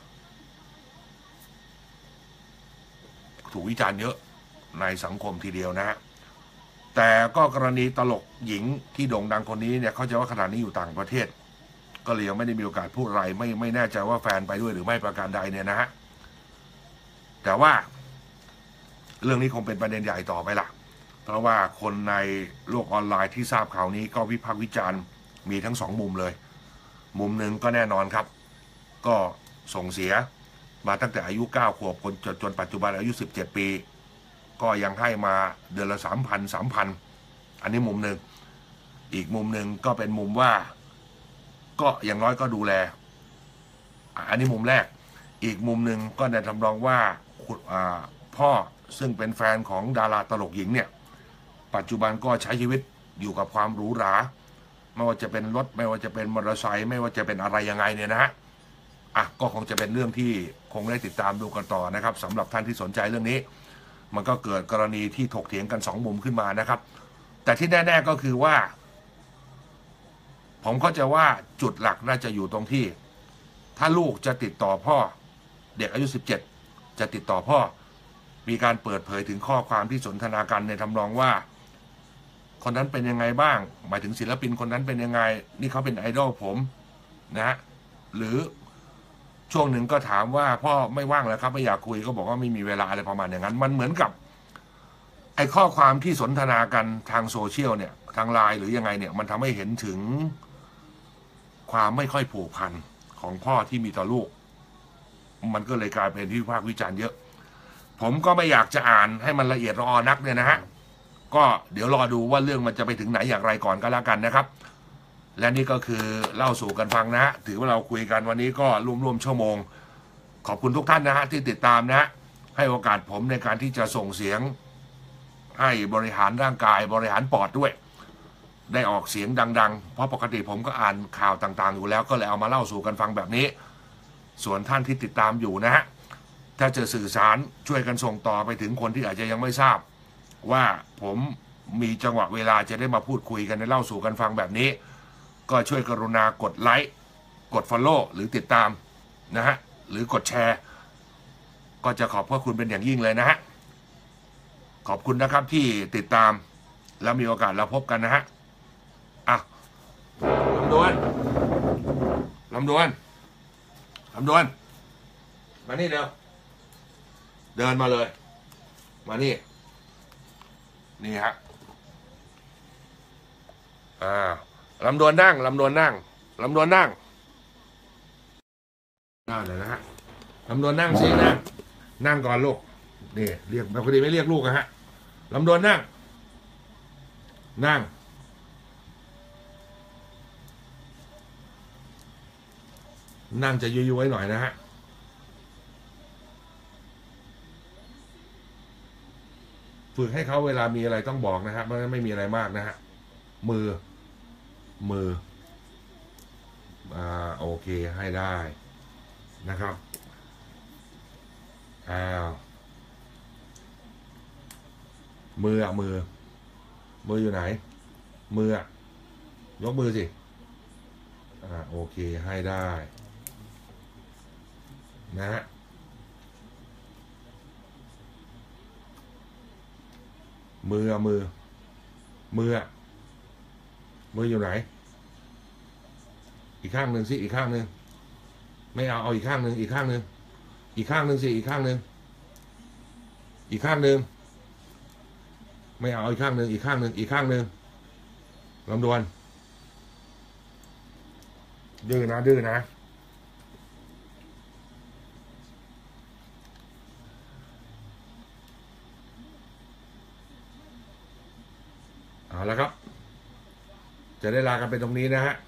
Speaker 1: ถูกวิจารณ์เยอะในสังคมทีเดียวนะฮะแต่ก็กรณีตลกหญิงที่โด่งดังคนนี้เนี่ยเขาจะว่าขนาดนี้อยู่ต่างประเทศก็เลยยังไม่ได้มีโอกาสพูดอะไรไม่ไม่แน่ใจว่าแฟนไปด้วยหรือไม่ประการใดเนี่ยนะฮะแต่ว่าเรื่องนี้คงเป็นประเด็นใหญ่ต่อไปล่ะเพราะว่าคนในโลกออนไลน์ที่ทราบข่าวนี้ก็วิพากษ์วิจารณ์มีทั้งสองมุมเลยมุมหนึ่งก็แน่นอนครับก็ส่งเสียมาตั้งแต่อายุเก้าขวบจนจนปัจจุบันอายุสิบเจ็ดปีก็ยังให้มาเดือนละสามพันสามพันอันนี้มุมหนึ่งอีกมุมหนึ่งก็เป็นมุมว่าก็อย่างน้อยก็ดูแลอันนี้มุมแรกอีกมุมหนึ่งก็ในทำนองว่าพ่อซึ่งเป็นแฟนของดาราตลกหญิงเนี่ยปัจจุบันก็ใช้ชีวิตอยู่กับความหรูหราไม่ว่าจะเป็นรถไม่ว่าจะเป็นมอเตอร์ไซค์ไม่ว่าจะเป็นอะไรยังไงเนี่ยนะฮะอ่ะก็คงจะเป็นเรื่องที่คงได้ติดตามดูกันต่อนะครับสำหรับท่านที่สนใจเรื่องนี้มันก็เกิดกรณีที่ถกเถียงกันสองมุมขึ้นมานะครับแต่ที่แน่ๆก็คือว่าผมเข้าใจว่าจุดหลักน่าจะอยู่ตรงที่ถ้าลูกจะติดต่อพ่อเด็กอายุสิบเจ็ดจะติดต่อพ่อมีการเปิดเผยถึงข้อความที่สนทนากันในทำนองว่าคนนั้นเป็นยังไงบ้างหมายถึงศิลปินคนนั้นเป็นยังไงนี่เขาเป็นไอดอลผมนะฮะหรือช่วงหนึ่งก็ถามว่าพ่อไม่ว่างแล้วครับไม่อยากคุยก็บอกว่าไม่มีเวลาอะไรประมาณอย่างนั้นมันเหมือนกับไอ้ข้อความที่สนทนากันทางโซเชียลเนี่ยทางไลน์หรือยังไงเนี่ยมันทำให้เห็นถึงความไม่ค่อยผูกพันของพ่อที่มีต่อลูกมันก็เลยกลายเป็นที่วิพากษ์วิจารณ์เยอะผมก็ไม่อยากจะอ่านให้มันละเอียดรอนักเนี่ยนะฮะก็เดี๋ยวรอดูว่าเรื่องมันจะไปถึงไหนอย่างไรก่อนก็แล้วกันนะครับและนี่ก็คือเล่าสู่กันฟังนะฮะถือว่าเราคุยกันวันนี้ก็ร่วมๆชั่วโมงขอบคุณทุกท่านนะฮะที่ติดตามนะฮะให้โอกาสผมในการที่จะส่งเสียงให้บริหารร่างกายบริหารปอดด้วยได้ออกเสียงดังๆเพราะปกติผมก็อ่านข่าวต่างๆอยู่แล้วก็เลยเอามาเล่าสู่กันฟังแบบนี้ส่วนท่านที่ติดตามอยู่นะฮะถ้าจะสื่อสารช่วยกันส่งต่อไปถึงคนที่อาจจะยังไม่ทราบว่าผมมีจังหวะเวลาจะได้มาพูดคุยกันในเล่าสู่กันฟังแบบนี้ก็ช่วยกรุณากดไลค์กด Follow หรือติดตามนะฮะหรือกดแชร์ก็จะขอบพระคุณเป็นอย่างยิ่งเลยนะฮะขอบคุณนะครับที่ติดตามแล้วมีโอกาสเราพบกันนะฮะอ่ะลำดวนลำดวนลำดวนมานี่เร็วเดินมาเลยมานี่นี่ฮะอ่าลำดวนนั่งลำดวนนั่งลำดวนนั่งนั่งเลยนะฮะลำดวนนั่งสินะนั่งก่อนลูกนี่เรียกปกติไม่เรียกลูกนะฮะลำดวนนั่งนั่งนั่งจะยุยๆไว้หน่อยนะฮะฝึกให้เขาเวลามีอะไรต้องบอกนะฮะเพราะฉะนั้นไม่มีอะไรมากนะฮะมือมืออ่าโอเคให้ได้นะครับอ้าวมืออ่ะมือมืออยู่ไหนมืออ่ะยกมือสิอ่าโอเคให้ได้นะฮะมือมือมือมืออยู่ไหนอีกข้างหนึ่งสิอีกข้างหนึ่งไม่เอาเอาอีกข้างหนึ่งอีกข้างหนึ่งอีกข้างหนึ่งสิอีกข้างหนึ่งอีกข้างหนึ่งไม่เอาอีกข้างหนึ่งอีกข้างหนึ่งอีกข้างหนึ่งลำดวนดื้อนะดื้อนะเอาละครับจะได้ลากันไปตรงนี้นะฮะ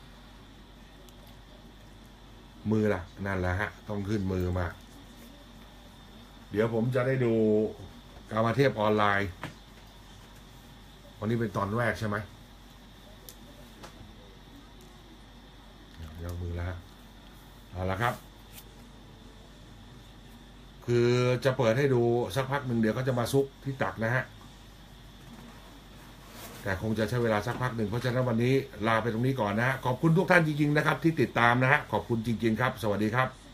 Speaker 1: มือล่ะนั่นแหละฮะต้องขึ้นมือมาเดี๋ยวผมจะได้ดูกามเทพออนไลน์วันนี้เป็นตอนแรกใช่ไหมยกมือแล้วเอาละครับคือจะเปิดให้ดูสักพักหนึ่งเดี๋ยวก็จะมาซุกที่ตักนะฮะแต่คงจะใช้เวลาสักพักหนึ่งเพราะฉะนั้นวันนี้ลาไปตรงนี้ก่อนนะฮะขอบคุณทุกท่านจริงๆนะครับที่ติดตามนะฮะขอบคุณจริงๆครับสวัสดีครับ